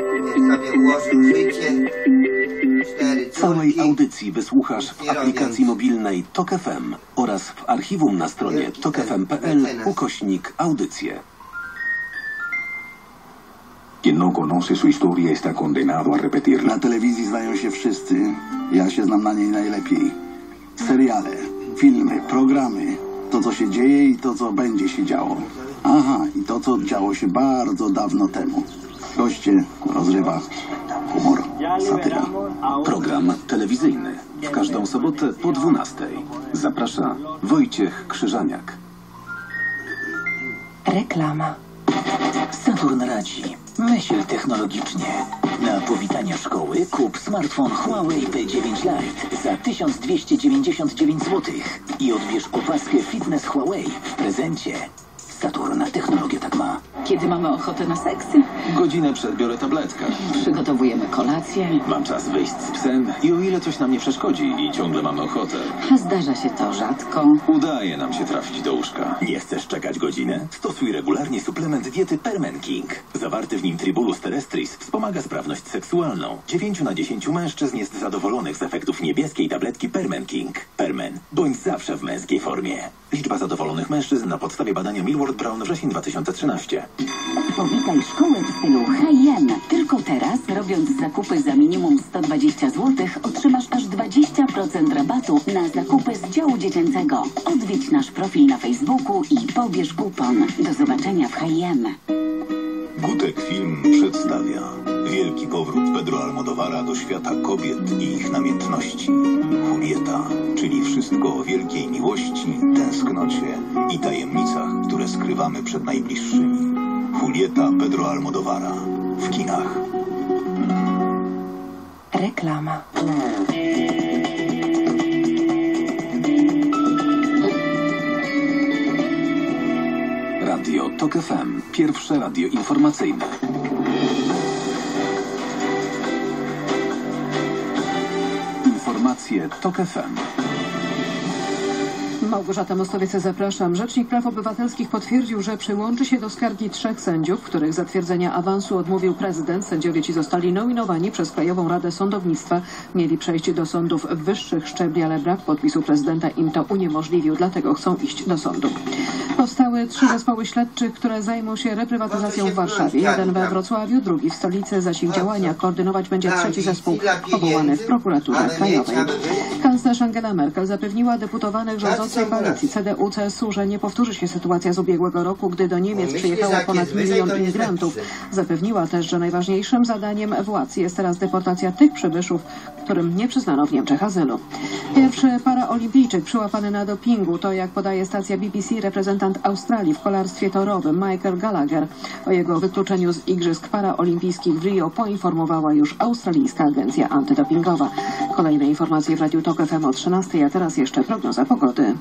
Całej audycji wysłuchasz w aplikacji mobilnej Tok FM oraz w archiwum na stronie tokfm.pl/audycje. Quien no conoce su historia está condenado a repetirla. Na telewizji znają się wszyscy. Ja się znam na niej najlepiej. Seriale, Filmy, programy, to co się dzieje i to co będzie się działo. Aha, i to co działo się bardzo dawno temu. Goście, rozrywa, humor, satyra. Program telewizyjny. W każdą sobotę po 12:00. Zaprasza Wojciech Krzyżaniak. Reklama. Saturn radzi. Myśl technologicznie. Na powitanie szkoły kup smartfon Huawei P9 Lite za 1299 zł i odbierz opaskę Fitness Huawei w prezencie. Saturn, technologia tak ma. Kiedy mamy ochotę na seksy? Godzinę przed biorę tabletkę. Przygotowujemy kolację. Mam czas wyjść z psem i o ile coś nam nie przeszkodzi i ciągle mamy ochotę. Zdarza się to rzadko. Udaje nam się trafić do łóżka. Nie chcesz czekać godzinę? Stosuj regularnie suplement diety Permen King. Zawarty w nim Tribulus terrestris wspomaga sprawność seksualną. 9 na 10 mężczyzn jest zadowolonych z efektów niebieskiej tabletki Permen King. Permen. Bądź zawsze w męskiej formie. Liczba zadowolonych mężczyzn na podstawie badania Millward Brown wrzesień 2013. Powitaj szkołę w stylu H&M. Tylko teraz, robiąc zakupy za minimum 120 zł, otrzymasz aż 20% rabatu na zakupy z działu dziecięcego. Odwiedź nasz profil na Facebooku i pobierz kupon. Do zobaczenia w H&M. Gutek Film przedstawia wielki powrót Pedro Almodóvara do świata kobiet i ich namiętności. Julieta, czyli wszystko o wielkiej miłości, tęsknocie i tajemnicach, które skrywamy przed najbliższymi. Julieta Pedro Almodóvara w kinach. Reklama. Radio TOK FM. Pierwsze radio informacyjne. Informacje TOK FM. Małgorzata Mostowiec, zapraszam. Rzecznik Praw Obywatelskich potwierdził, że przyłączy się do skargi 3 sędziów, których zatwierdzenia awansu odmówił prezydent. Sędziowie ci zostali nominowani przez Krajową Radę Sądownictwa. Mieli przejść do sądów wyższych szczebli, ale brak podpisu prezydenta im to uniemożliwił, dlatego chcą iść do sądu. Powstały 3 zespoły śledczych, które zajmą się reprywatyzacją w Warszawie. Jeden we Wrocławiu, drugi w stolicy. Zaś ich działania koordynować będzie 3. zespół powołany w prokuraturze krajowej. Kanclerz Angela Merkel zapewniła deputowanych rządzącej koalicji CDU-CSU, że nie powtórzy się sytuacja z ubiegłego roku, gdy do Niemiec przyjechało ponad 1 milion imigrantów. Zapewniła też, że najważniejszym zadaniem władz jest teraz deportacja tych przybyszów, którym nie przyznano w Niemczech azylu. Pierwszy paraolimpijczyk przyłapany na dopingu to, jak podaje stacja BBC, reprezentant Australii w kolarstwie torowym Michael Gallagher. O jego wykluczeniu z Igrzysk Paraolimpijskich w Rio poinformowała już australijska agencja antydopingowa. Kolejne informacje w Radiu TOK FM o 13:00, a teraz jeszcze prognoza pogody.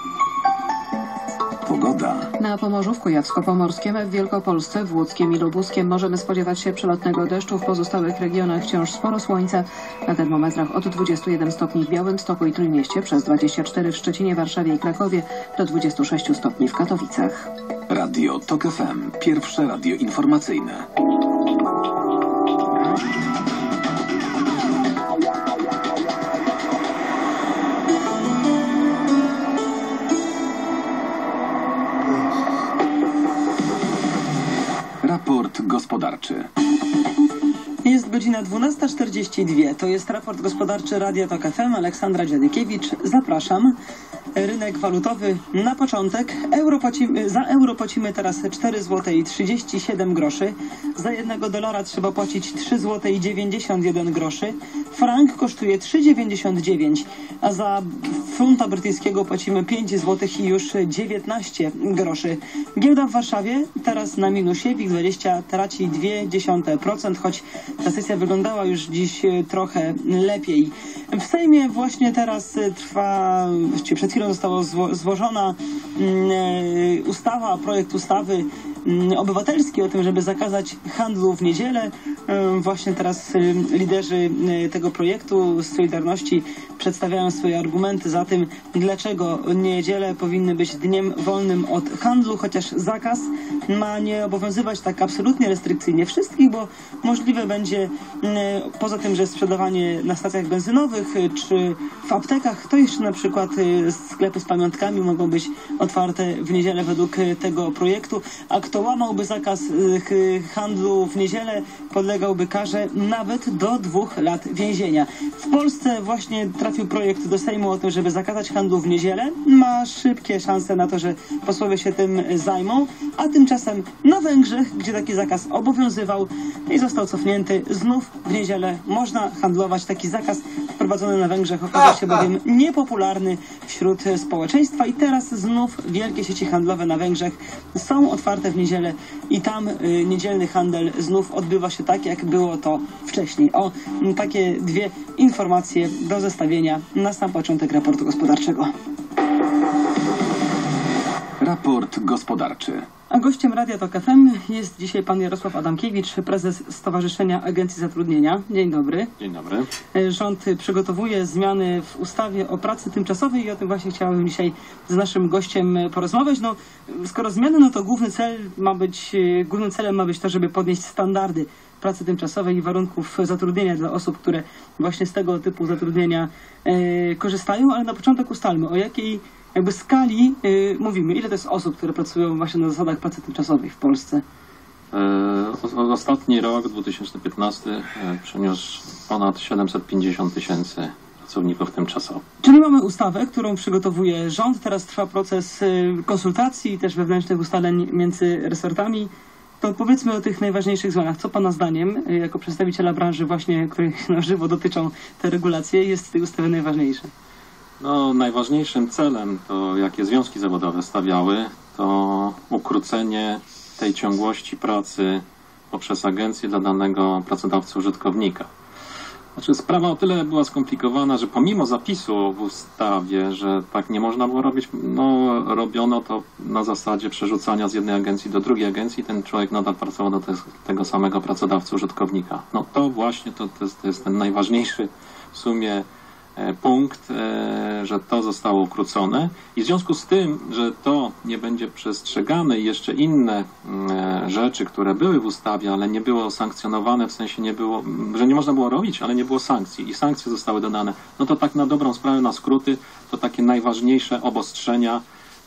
Pogoda. Na Pomorzu, w Kujawsko-Pomorskiem, w Wielkopolsce, w Łódzkiem i Lubuskiem możemy spodziewać się przelotnego deszczu. W pozostałych regionach wciąż sporo słońca. Na termometrach od 21 stopni w Białymstoku i Trójmieście, przez 24 w Szczecinie, Warszawie i Krakowie, do 26 stopni w Katowicach. Radio TOK FM. Pierwsze radio informacyjne. Raport gospodarczy. Jest godzina 12:42. To jest raport gospodarczy Radia TOK FM. Aleksandra Dziadykiewicz. Zapraszam. Rynek walutowy na początek. Za euro płacimy teraz 4,37 zł. Za $1 trzeba płacić 3,91 zł. Frank kosztuje 3,99, a za funta brytyjskiego płacimy 5 zł i już 19 groszy. Giełda w Warszawie teraz na minusie. WIG20 traci 0,2%, choć ta sesja wyglądała już dziś trochę lepiej. W Sejmie właśnie teraz trwa, właściwie przed chwilą została złożona projekt ustawy obywatelski o tym, żeby zakazać handlu w niedzielę. Właśnie teraz liderzy tego projektu z Solidarności przedstawiają swoje argumenty za tym, dlaczego niedziele powinny być dniem wolnym od handlu, chociaż zakaz ma nie obowiązywać tak absolutnie restrykcyjnie wszystkich, bo możliwe będzie, poza tym, że sprzedawanie na stacjach benzynowych czy w aptekach, to jeszcze na przykład sklepy z pamiątkami mogą być otwarte w niedzielę według tego projektu. A kto łamałby zakaz handlu w niedzielę, podlegałby karze nawet do 2 lat więzienia. W Polsce właśnie trafił projekt do Sejmu o tym, żeby zakazać handlu w niedzielę. Ma szybkie szanse na to, że posłowie się tym zajmą, a tymczasem na Węgrzech, gdzie taki zakaz obowiązywał i został cofnięty, znów w niedzielę można handlować. Taki zakaz wprowadzony na Węgrzech okazał się bowiem niepopularny wśród społeczeństwa i teraz znów wielkie sieci handlowe na Węgrzech są otwarte w niedzielę i tam niedzielny handel znów odbywa się tak, jak było to wcześniej. O, takie 2 informacje do zestawienia na sam początek raportu gospodarczego. Raport gospodarczy. A gościem Radia Tok FM jest dzisiaj pan Jarosław Adamkiewicz, prezes Stowarzyszenia Agencji Zatrudnienia. Dzień dobry. Dzień dobry. Rząd przygotowuje zmiany w ustawie o pracy tymczasowej i o tym właśnie chciałabym dzisiaj z naszym gościem porozmawiać. No, skoro zmiany, no to głównym celem ma być to, żeby podnieść standardy pracy tymczasowej i warunków zatrudnienia dla osób, które właśnie z tego typu zatrudnienia korzystają, ale na początek ustalmy, o jakiej skali mówimy. Ile to jest osób, które pracują właśnie na zasadach pracy tymczasowej w Polsce? Ostatni rok, 2015, przyniósł ponad 750 000 pracowników tymczasowych. Czyli mamy ustawę, którą przygotowuje rząd. Teraz trwa proces konsultacji, też wewnętrznych ustaleń między resortami. To powiedzmy o tych najważniejszych zmianach. Co pana zdaniem, jako przedstawiciela branży właśnie, której na żywo dotyczą te regulacje, jest w tej ustawie najważniejsze? No, najważniejszym celem, to jakie związki zawodowe stawiały, to ukrócenie tej ciągłości pracy poprzez agencję dla danego pracodawcy użytkownika. Znaczy, sprawa o tyle była skomplikowana, że pomimo zapisu w ustawie, że tak nie można było robić, no robiono to na zasadzie przerzucania z jednej agencji do drugiej agencji, ten człowiek nadal pracował do tego samego pracodawcy użytkownika. No to właśnie to jest ten najważniejszy w sumie punkt, że to zostało ukrócone i w związku z tym, że to nie będzie przestrzegane i jeszcze inne rzeczy, które były w ustawie, ale nie było sankcjonowane, w sensie nie było, że nie można było robić, ale nie było sankcji i sankcje zostały dodane, no to tak na dobrą sprawę, na skróty, to takie najważniejsze obostrzenia,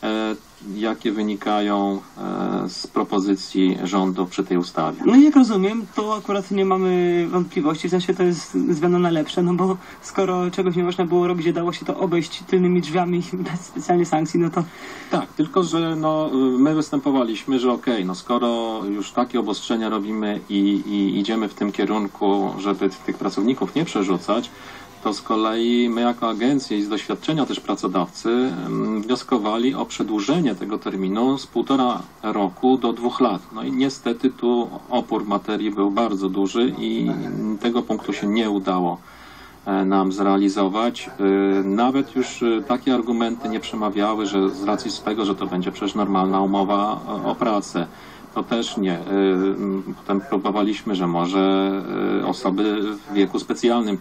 jakie wynikają z propozycji rządu przy tej ustawie. No i jak rozumiem, to akurat nie mamy wątpliwości, w sensie to jest zmiana na lepsze, no bo skoro czegoś nie można było robić, dało się to obejść tylnymi drzwiami bez specjalnie sankcji, no to... Tak, tylko że no, my występowaliśmy, że okej, no skoro już takie obostrzenia robimy i idziemy w tym kierunku, żeby tych pracowników nie przerzucać, to z kolei my jako agencja i z doświadczenia też pracodawcy wnioskowali o przedłużenie tego terminu z 1,5 roku do 2 lat. No i niestety tu opór materii był bardzo duży i tego punktu się nie udało nam zrealizować. Nawet już takie argumenty nie przemawiały, że z racji tego, że to będzie przecież normalna umowa o pracę. To też nie. Potem próbowaliśmy, że może osoby w wieku specjalnym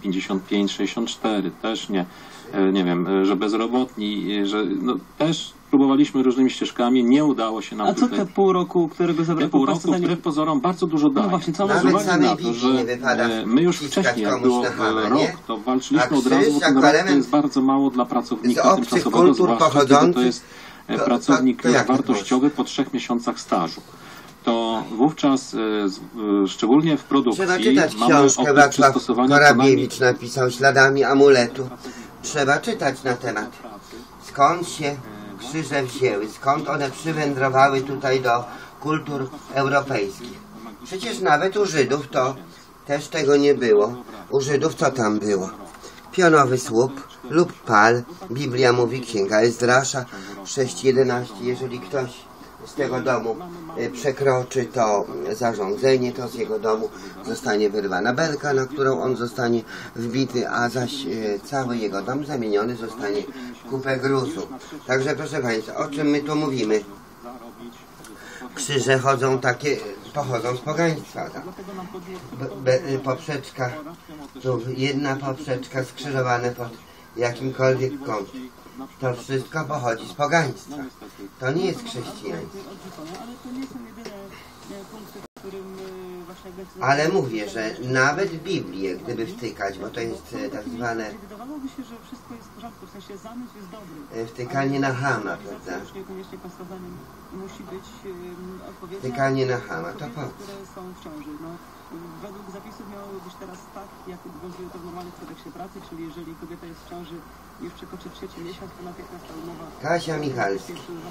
55-64 też nie. Nie wiem, że bezrobotni, że no, też próbowaliśmy różnymi ścieżkami, nie udało się nam. A co te pół roku, którego zabrakło? Te pół roku, wbrew pozorom, bardzo dużo daje. No właśnie, co z uwagi na to, że my już wcześniej, jak było rok, to walczyliśmy od razu, bo ten rok to jest bardzo mało dla pracownika tymczasowego, zwłaszcza kiedy to jest pracownik wartościowy po 3 miesiącach stażu. To wówczas, szczególnie w produkcji, trzeba czytać mamy książkę. Wacław Korabiewicz najmniej... napisał Śladami amuletu. Trzeba czytać na temat. Skąd się krzyże wzięły, skąd one przywędrowały tutaj do kultur europejskich. Przecież nawet u Żydów to też tego nie było. U Żydów co tam było? Pionowy słup lub pal. Biblia mówi, księga Ezdrasza 6:11. Jeżeli ktoś z tego domu przekroczy to zarządzenie, to z jego domu zostanie wyrwana belka, na którą on zostanie wbity, a zaś cały jego dom zamieniony zostanie w kupę gruzu. Także proszę Państwa, o czym my tu mówimy? Krzyże chodzą takie, pochodzą z pogaństwa. Poprzeczka, tu jedna poprzeczka skrzyżowane pod jakimkolwiek kątem. To wszystko pochodzi z pogaństwa. To nie jest chrześcijaństwo. Ale to nie są jedyne punkty, w którym właśnie Ale mówię, że nawet Biblię, gdyby wtykać, bo to jest tak zwane Wydawałoby się, że wszystko jest w porządku, w sensie zamysł jest dobry. wtykanie na chama, prawda? Już niekoniecznie konstatowaniem musi być odpowiednia. Wtykanie na chama, to po które są w ciąży. No, według zapisów miałoby być teraz tak, jak obowiązuje to w normalnym kodeksie pracy, czyli jeżeli kobieta jest w ciąży już przekroczy 3. miesiąc, to natychmiast ta umowa Kasia Michalski.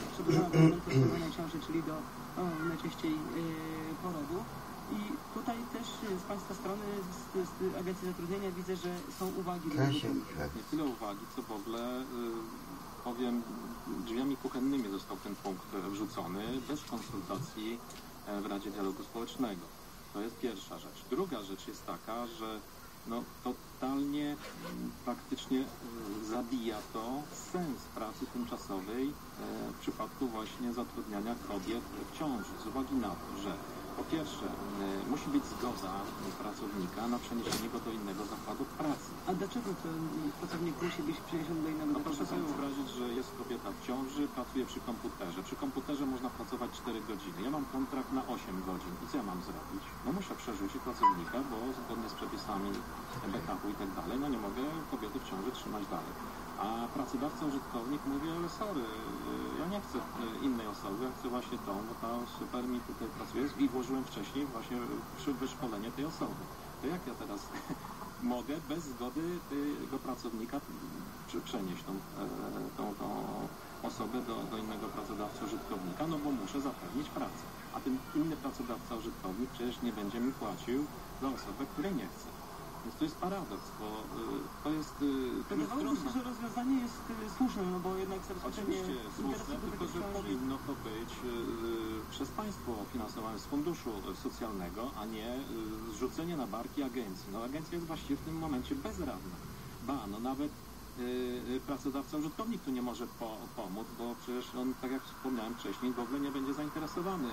do ciąży, czyli do najczęściej porodu. I tutaj też z Państwa strony, z Agencji Zatrudnienia widzę, że są uwagi. Nie tyle uwagi, co w ogóle powiem, drzwiami kuchennymi został ten punkt wrzucony, bez konsultacji w Radzie Dialogu Społecznego. To jest pierwsza rzecz. Druga rzecz jest taka, że no, totalnie praktycznie zabija to sens pracy tymczasowej w przypadku właśnie zatrudniania kobiet w ciąży. Z uwagi na to, że po pierwsze musi być zgoda pracownika na przeniesienie go do innego zakładu pracy. A dlaczego ten pracownik musi być przeniesiony do innego zakładu pracy? Proszę sobie wyobrazić, że jest kobieta w ciąży, pracuje przy komputerze. Przy komputerze można pracować 4 godziny. Ja mam kontrakt na 8 godzin. I co ja mam zrobić? No muszę przerzucić pracownika, bo zgodnie z przepisami BHP i tak dalej, no nie mogę kobiety w ciąży trzymać dalej. A pracodawca, użytkownik mówi, ale sorry, ja nie chcę innej osoby, ja chcę właśnie tą, bo ta super mi tutaj pracuje i włożyłem wcześniej właśnie przy wyszkolenie tej osoby. To jak ja teraz mogę bez zgody tego pracownika przenieść tą osobę do innego pracodawcy, użytkownika, no bo muszę zapewnić pracę. A ten inny pracodawca, użytkownik przecież nie będzie mi płacił za osobę, której nie chce. Więc to jest paradoks, bo to jest... Wydawałoby się, że rozwiązanie jest słuszne, no bo jednak zabezpieczenie oczywiście słuszne, tylko że powinno to być przez państwo finansowane z funduszu socjalnego, a nie zrzucenie na barki agencji. No agencja jest właściwie w tym momencie bezradna. No nawet pracodawca, użytkownik tu nie może pomóc, bo przecież on, tak jak wspomniałem wcześniej, w ogóle nie będzie zainteresowany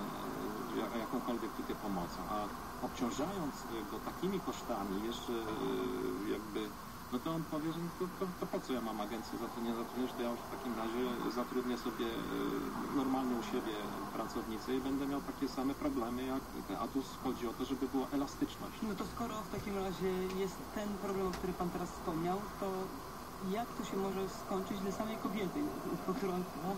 jakąkolwiek tutaj pomocą, a obciążając go takimi kosztami jeszcze jakby, no to on powie, że to po co ja mam agencję zatrudniać, to ja w takim razie zatrudnię sobie normalnie u siebie pracownicę i będę miał takie same problemy jak a tu chodzi o to, żeby była elastyczność. No to skoro w takim razie jest ten problem, o którym Pan teraz wspomniał, to jak to się może skończyć dla samej kobiety, po którą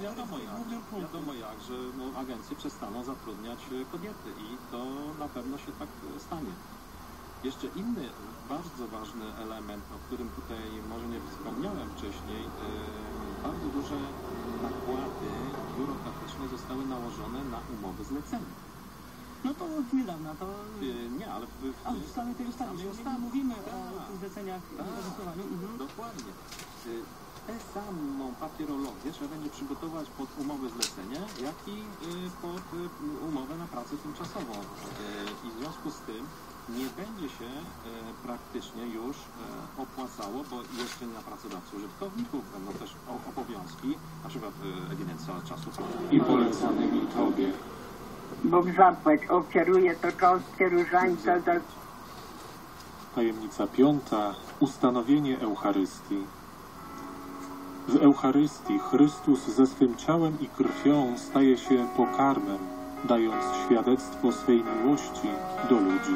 wiadomo jak, że agencje przestaną zatrudniać kobiety i to na pewno się tak stanie. Jeszcze inny bardzo ważny element, o którym tutaj może nie wspomniałem wcześniej, bardzo duże nakłady biurokratyczne zostały nałożone na umowy zlecenia. No to od niedawna, to... Nie, ale w samej tej ustawie, mówimy o tych zleceniach i zastosowaniu. Dokładnie. Tę samą papierologię trzeba będzie przygotować pod umowę zlecenia, jak i pod umowę na pracę tymczasową. I w związku z tym nie będzie się praktycznie już opłacało, bo jeszcze na pracodawców użytkowników będą też obowiązki, na przykład ewidencja czasu i polecanymi Tobie. Bóg zapłać, ofiaruję to cząstkę różańca za... Tajemnica 5. Ustanowienie Eucharystii. W Eucharystii Chrystus ze swym ciałem i krwią staje się pokarmem, dając świadectwo swej miłości do ludzi.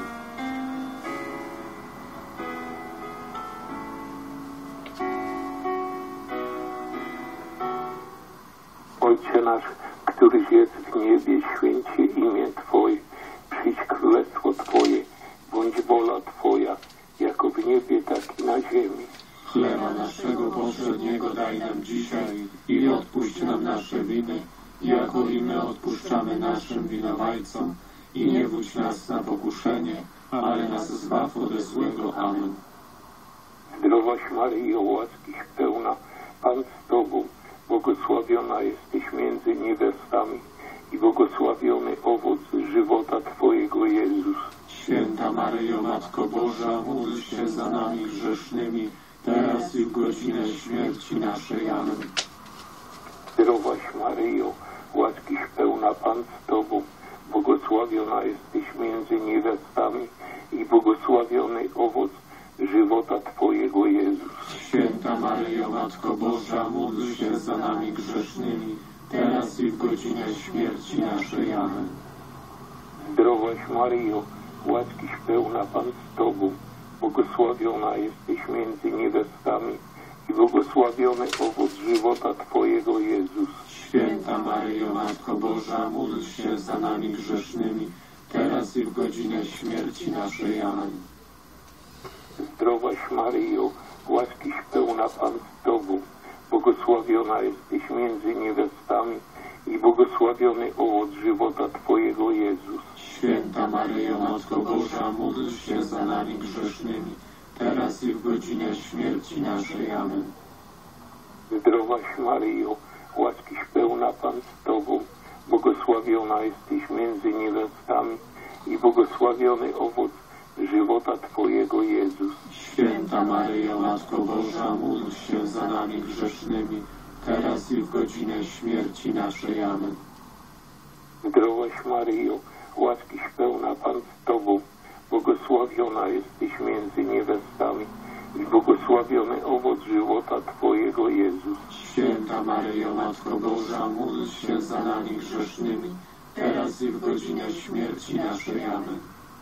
Ojcze nasz, któryś jest w niebie, święć się imię Twoje, przyjdź królestwo Twoje, bądź wola Twoja, jako w niebie, tak i na ziemi. Chleba naszego powszedniego daj nam dzisiaj i odpuść nam nasze winy, jako i my odpuszczamy naszym winowajcom. I nie wódź nas na pokuszenie, ale nas zbaw ode złego. Amen. Zdrowaś Maryjo, łaskiś pełna, Pan z Tobą, błogosławiona jesteś między niewiastami i błogosławiony owoc żywota Twojego, Jezus. Święta Maryjo, Matko Boża, módl się za nami grzesznymi, teraz i w godzinę śmierci naszej. Amen. Zdrowaś Maryjo, łaskiś pełna, Pan z Tobą, błogosławiona jesteś między niewiastami i błogosławiony owoc żywota Twojego, Jezus. Święta Maryjo, Matko Boża, módl się za nami grzesznymi, teraz i w godzinę śmierci naszej. Amen. Zdrowaś Maryjo, łaskiś pełna Pan z Tobą, błogosławiona jesteś między niewiastami i błogosławiony owoc żywota Twojego, Jezus. Święta Maryjo, Matko Boża, módl się za nami grzesznymi, teraz i w godzinę śmierci naszej. Amen. Zdrowaś Maryjo, łaskiś pełna Pan z Tobą, błogosławiona jesteś między niewiastami i błogosławiony owoc żywota Twojego, Jezus. Święta Maryjo, Matko Boża, módl się za nami grzesznymi, teraz i w godzinę śmierci naszej. Amen. Zdrowaś Maryjo, łaskiś pełna Pan z Tobą, błogosławiona jesteś między niewiastami i błogosławiony owoc żywota Twojego, Jezus. Święta Maryjo, Matko Boża, módl się za nami grzesznymi, teraz i w godzinę śmierci naszej. Amen. Zdrowaś Maryjo, łaskiś pełna Pan z Tobą, błogosławiona jesteś między niewiastami i błogosławiony owoc żywota Twojego, Jezus. Święta Maryjo, Matko Boża, módl się za nami grzesznymi, teraz i w godzinę śmierci naszej. Amen.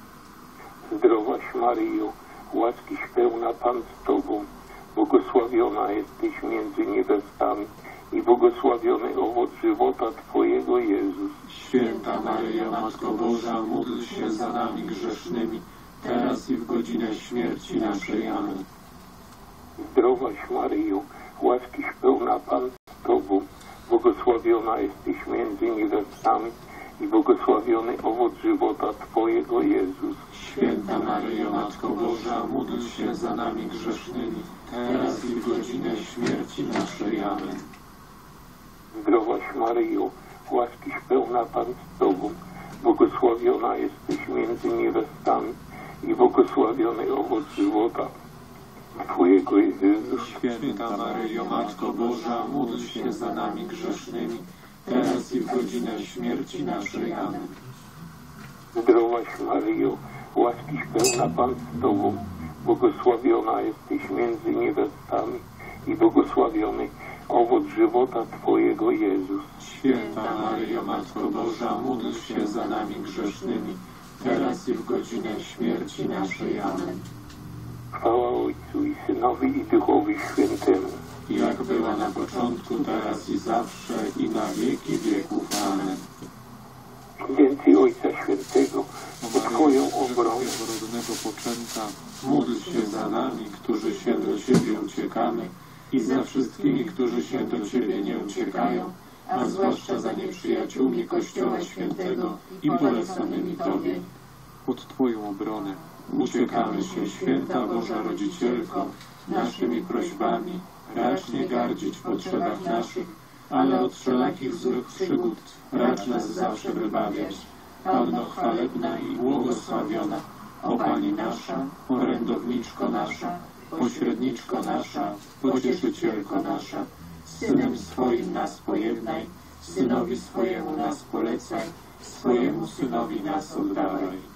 Zdrowaś Maryjo, łaskiś pełna Pan z Tobą, błogosławiona jesteś między niewiastami i błogosławiony owoc żywota Twojego, Jezus. Święta Maryjo, Matko Boża, módl się za nami grzesznymi, teraz i w godzinę śmierci naszej. Amen. Zdrowaś Maryjo, łaskiś pełna Pan z Tobą, błogosławiona jesteś między niewiastami i błogosławiony owoc żywota Twojego, Jezus. Święta Maryjo, Matko Boża, módl się za nami grzesznymi, teraz i w godzinę śmierci naszej. Amen. Zdrowaś Maryjo, łaskiś pełna Pan z Tobą, błogosławiona jesteś między niewiastami i błogosławiony owoc żywota Twojego, Jezus. Święta Maryjo, Matko Boża, módl się za nami grzesznymi, teraz i w godzinę śmierci naszej. Amen. Zdrowaś Maryjo, łaskiś pełna Pan z Tobą, błogosławiona jesteś między niewiastami i błogosławiony owoc żywota Twojego, Jezus. Święta Maryjo, Matko Boża, módl się za nami grzesznymi, teraz i w godzinę śmierci naszej. Amen. Chwała Ojcu i Synowi i Duchowi Świętemu, jak była na początku, teraz i zawsze, i na wieki wieków. Amen. Święty Ojca Świętego, pod Twoją obronę rodnego poczęta, módl się za nami, którzy się do Ciebie uciekamy, i za wszystkimi, którzy się do Ciebie nie uciekają, a zwłaszcza za nieprzyjaciółmi Kościoła Świętego i poleconymi Tobie. Pod Twoją obronę uciekamy się, Święta Boża Rodzicielko, naszymi prośbami, racz nie gardzić w potrzebach naszych, ale od wszelakich złych przygód racz nas zawsze wybawiać. Panno chwalebna i błogosławiona, o Pani nasza, orędowniczko nasza, pośredniczko nasza, pocieszycielko nasza, Synem swoim nas pojednaj, Synowi swojemu nas polecaj, swojemu Synowi nas oddawaj.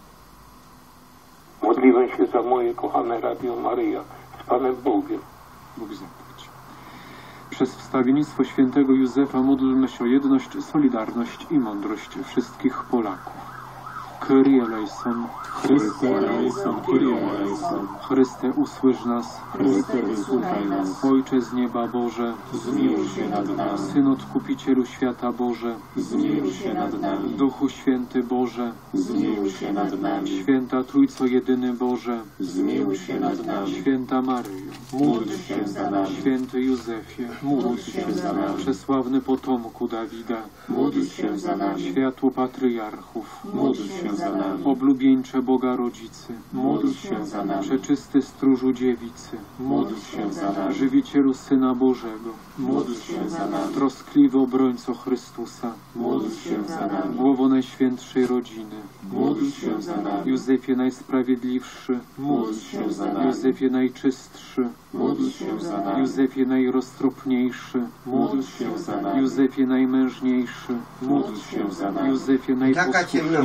Modlimy się za moje kochane Radio Maryja z Panem Bogiem. Bóg zapłać. Przez wstawiennictwo świętego Józefa módlmy się o jedność, solidarność i mądrość wszystkich Polaków. Kyrie eleison, Chryste eleison, Kyrie eleison. Chryste, usłysz nas. Chryste, wysłuchaj nas. Ojcze z nieba Boże, zmiłuj się nad nami. Syn Odkupicielu świata Boże, zmiłuj się nad nami. Duchu Święty Boże, zmiłuj się nad nami. Święta Trójco Jedyny Boże, zmiłuj się nad nami. Święta Maryjo, módl się za nami. Święty Józefie, módl się za nami. Przesławny potomku Dawida, módl się za nami. Światło patriarchów, módl się za nami. Oblubieńcze Boga Rodzicy, módl się za nami. Przeczysty Stróżu Dziewicy, Módl się za nami. Żywicielu Syna Bożego, Módl się za nami. Troskliwy obrońco Chrystusa, Módl się za nami. Głowo Najświętszej Rodziny, Módl się za nami. Józefie Najsprawiedliwszy, Módl się za nami. Józefie Najczystszy, Módl się za nami. Józefie Najroztropniejszy, Módl się za nami. Józefie Najmężniejszy, Módl się za nami. Józefie Najposłuszniejszy,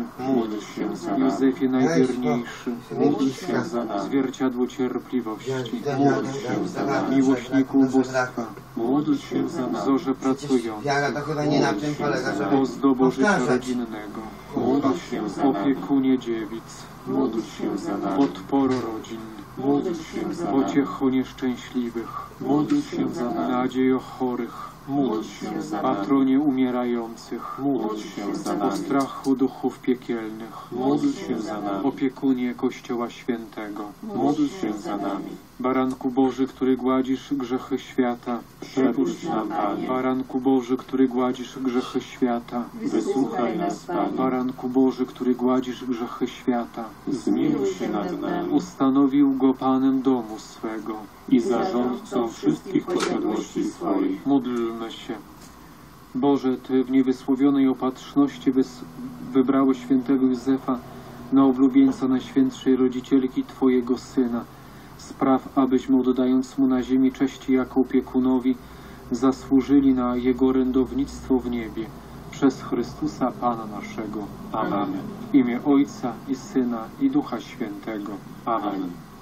módl się za nami. Józefie najwierniejszy, Módl się za nami. zwierciadło cierpliwości, Módl się za nami. miłośniku ubóstwa, Módl się za nami. wzorze pracujący, Wiara to chyba nie na tym polega, żeby ozdobo życia powtarzać. rodzinnego, Módl się za nami. opiekunie dziewic, Módl się za nami. podporo rodzin, Módl się za nami. pociecho nieszczęśliwych, Módl się za nami. nadziejo chorych, Módl się za nami. patronie umierających, Módl się za o nami. strachu duchów piekielnych, Módl się za nami. opiekunie Kościoła Świętego, Módl się za nami. Baranku Boży, który gładzisz grzechy świata, Przepuść nam, Panie. Baranku Boży, który gładzisz grzechy świata, Wysłuchaj nas, Panie. Baranku Boży, który gładzisz grzechy świata, Zmiłuj się nad nami. ustanowił go Panem domu swego. I zarządcą wszystkich posiadłości swoich. Módlmy się. Boże, Ty w niewysłowionej opatrzności wybrałeś świętego Józefa na oblubieńca Najświętszej Rodzicielki Twojego Syna. Spraw, abyśmy oddając Mu na ziemi cześci jako opiekunowi, zasłużyli na Jego orędownictwo w niebie. Przez Chrystusa Pana naszego. Amen. W imię Ojca i Syna i Ducha Świętego. Amen.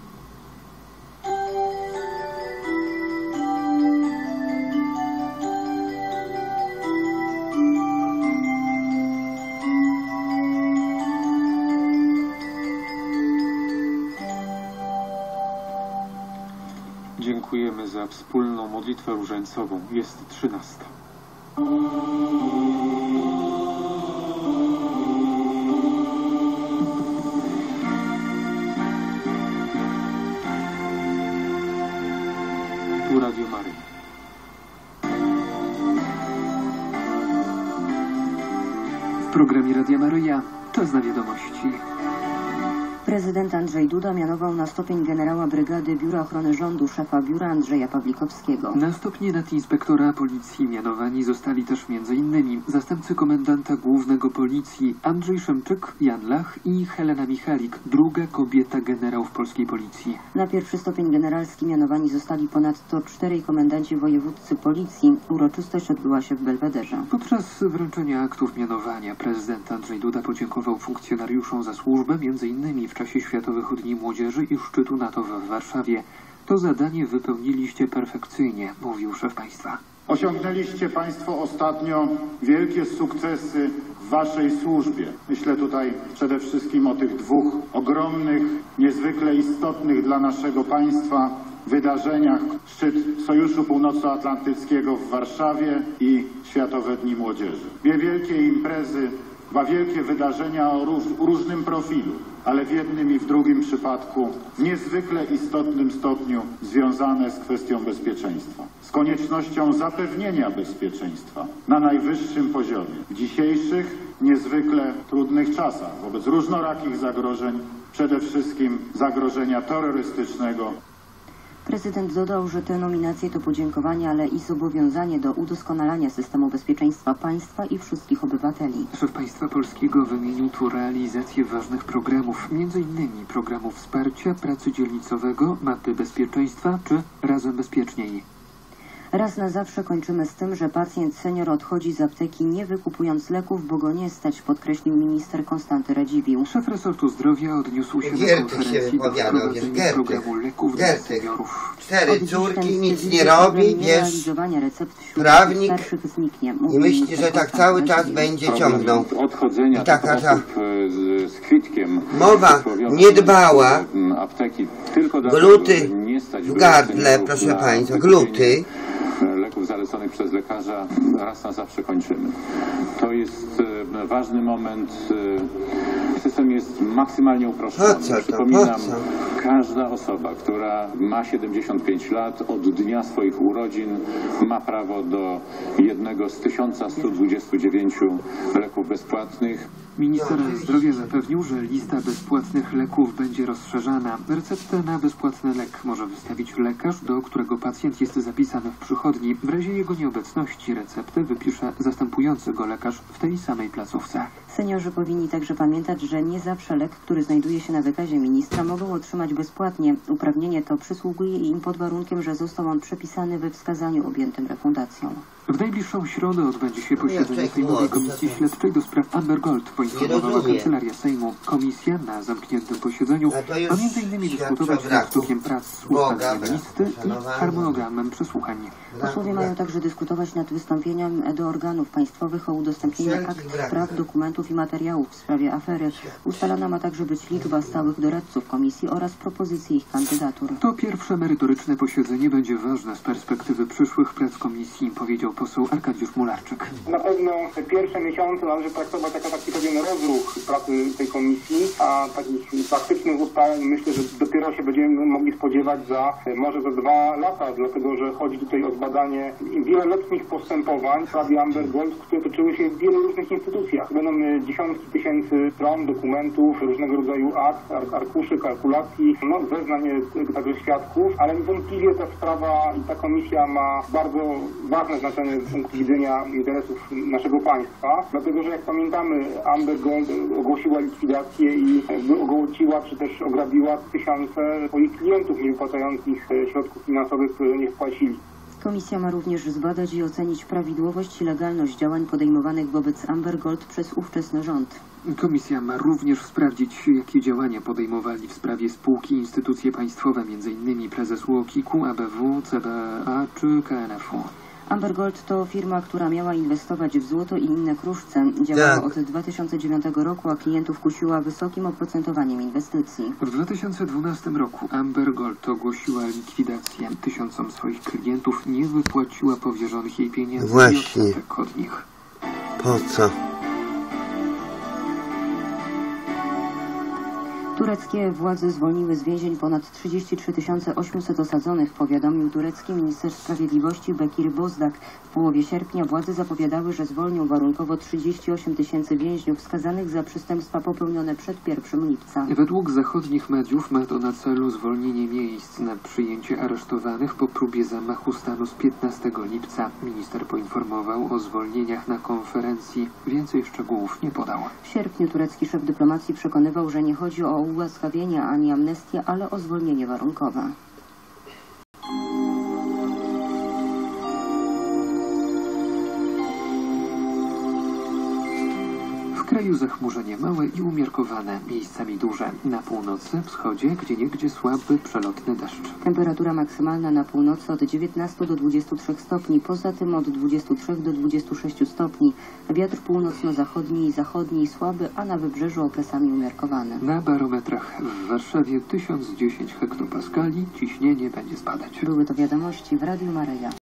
Dziękujemy za wspólną modlitwę różańcową. Jest 13. Tu Radio Maryja. W programie Radia Maryja czas na wiadomości. Prezydent Andrzej Duda mianował na stopień generała brygady Biura Ochrony Rządu szefa biura Andrzeja Pawlikowskiego. Na stopnie nadinspektora policji mianowani zostali też m.in. zastępcy komendanta głównego policji Andrzej Szemczyk, Jan Lach i Helena Michalik, druga kobieta generał w polskiej policji. Na pierwszy stopień generalski mianowani zostali ponadto 4 komendanci wojewódzcy policji. Uroczystość odbyła się w Belwederze. Podczas wręczenia aktów mianowania prezydent Andrzej Duda podziękował funkcjonariuszom za służbę m.in. w czasie Światowych Dni Młodzieży i szczytu NATO w Warszawie. To zadanie wypełniliście perfekcyjnie, mówił szef państwa. Osiągnęliście Państwo ostatnio wielkie sukcesy w Waszej służbie. Myślę tutaj przede wszystkim o tych 2 ogromnych, niezwykle istotnych dla naszego państwa wydarzeniach. Szczyt Sojuszu Północnoatlantyckiego w Warszawie i Światowe Dni Młodzieży. 2 wielkie imprezy, 2 wielkie wydarzenia o różnym profilu, ale w jednym i w drugim przypadku w niezwykle istotnym stopniu związane z kwestią bezpieczeństwa, z koniecznością zapewnienia bezpieczeństwa na najwyższym poziomie. W dzisiejszych, niezwykle trudnych czasach, wobec różnorakich zagrożeń, przede wszystkim zagrożenia terrorystycznego. Prezydent dodał, że te nominacje to podziękowanie, ale i zobowiązanie do udoskonalania systemu bezpieczeństwa państwa i wszystkich obywateli. Szef państwa polskiego wymienił tu realizację ważnych programów, m.in. programu wsparcia, pracy dzielnicowego, mapy bezpieczeństwa czy Razem Bezpieczniej. Raz na zawsze kończymy z tym, że pacjent senior odchodzi z apteki nie wykupując leków, bo go nie stać, podkreślił minister Konstanty Radziwiłł. Szef resortu zdrowia odniósł się na konferencji do wprowadzenia programu leków dla seniorów. 4 córki, nic nie robi, wiesz, prawnik i myśli, że tak cały czas będzie ciągnął. I taka ta mowa niedbała, gluty w gardle, proszę Państwa, gluty. Leków zaleconych przez lekarza raz na zawsze kończymy. To jest ważny moment. System jest maksymalnie uproszczony. Przypominam, każda osoba, która ma 75 lat, od dnia swoich urodzin ma prawo do jednego z 1129 leków bezpłatnych. Minister zdrowia zapewnił, że lista bezpłatnych leków będzie rozszerzana. Receptę na bezpłatny lek może wystawić lekarz, do którego pacjent jest zapisany w przychodni. W razie jego nieobecności receptę wypisze zastępujący go lekarz w tej samej placówce. Seniorzy powinni także pamiętać, że nie zawsze lek, który znajduje się na wykazie ministra, mogą otrzymać bezpłatnie. Uprawnienie to przysługuje im pod warunkiem, że został on przepisany we wskazaniu objętym refundacją. W najbliższą środę odbędzie się posiedzenie Sejmowej Komisji Śledczej do spraw Amber Gold, poinformowała Kancelaria Sejmu. Komisja na zamkniętym posiedzeniu ma m.in. dyskutować nad tokiem prac z ustalenia listy i harmonogramem przesłuchań. Posłowie mają także dyskutować nad wystąpieniem do organów państwowych o udostępnienie akt, spraw, dokumentów i materiałów w sprawie afery. Ustalana ma także być liczba stałych doradców komisji oraz propozycje ich kandydatur. To pierwsze merytoryczne posiedzenie będzie ważne z perspektywy przyszłych prac komisji, powiedział poseł Arkadiusz Mularczyk. Na pewno te pierwsze miesiące należy traktować jako taki pewien rozruch pracy tej komisji, a takich faktycznych ustaleń myślę, że dopiero się będziemy mogli spodziewać może za 2 lata, dlatego że chodzi tutaj o zbadanie wieloletnich postępowań w sprawie Amber Gold, które toczyły się w wielu różnych instytucjach. Będą dziesiątki tysięcy stron, dokumentów, różnego rodzaju akt, arkuszy, kalkulacji, zeznań także świadków, ale niewątpliwie ta sprawa i ta komisja ma bardzo ważne znaczenie z punktu widzenia interesów naszego państwa, dlatego że jak pamiętamy, Amber Gold ogłosiła likwidację i ogłosiła czy też ograbiła tysiące swoich klientów nie wypłacających środków finansowych, które nie wpłacili. Komisja ma również zbadać i ocenić prawidłowość i legalność działań podejmowanych wobec Amber Gold przez ówczesny rząd. Komisja ma również sprawdzić, jakie działania podejmowali w sprawie spółki i instytucje państwowe, m.in. prezes UOKiK-u, ABW, CBA czy KNF-u. Amber Gold to firma, która miała inwestować w złoto i inne kruszce. Działała od 2009 roku, a klientów kusiła wysokim oprocentowaniem inwestycji. W 2012 roku Amber Gold ogłosiła likwidację. Tysiącom swoich klientów nie wypłaciła powierzonych jej pieniędzy. Właśnie. Od nich. Po co? Tureckie władze zwolniły z więzień ponad 33 800 osadzonych, powiadomił turecki minister sprawiedliwości Bekir Bozdaq. W połowie sierpnia władze zapowiadały, że zwolnią warunkowo 38 000 więźniów skazanych za przestępstwa popełnione przed 1 lipca. Według zachodnich mediów ma to na celu zwolnienie miejsc na przyjęcie aresztowanych po próbie zamachu stanu z 15 lipca. Minister poinformował o zwolnieniach na konferencji. Więcej szczegółów nie podał. W sierpniu turecki szef dyplomacji przekonywał, że nie chodzi o ułaskawienie ani amnestię, ale o zwolnienie warunkowe. W kraju zachmurzenie małe i umiarkowane, miejscami duże. Na północy, wschodzie, gdzieniegdzie słaby, przelotny deszcz. Temperatura maksymalna na północy od 19 do 23 stopni, poza tym od 23 do 26 stopni. Wiatr północno-zachodni i zachodni słaby, a na wybrzeżu okresami umiarkowany. Na barometrach w Warszawie 1010 hektopaskali, ciśnienie będzie spadać. Były to wiadomości w Radiu Maryja.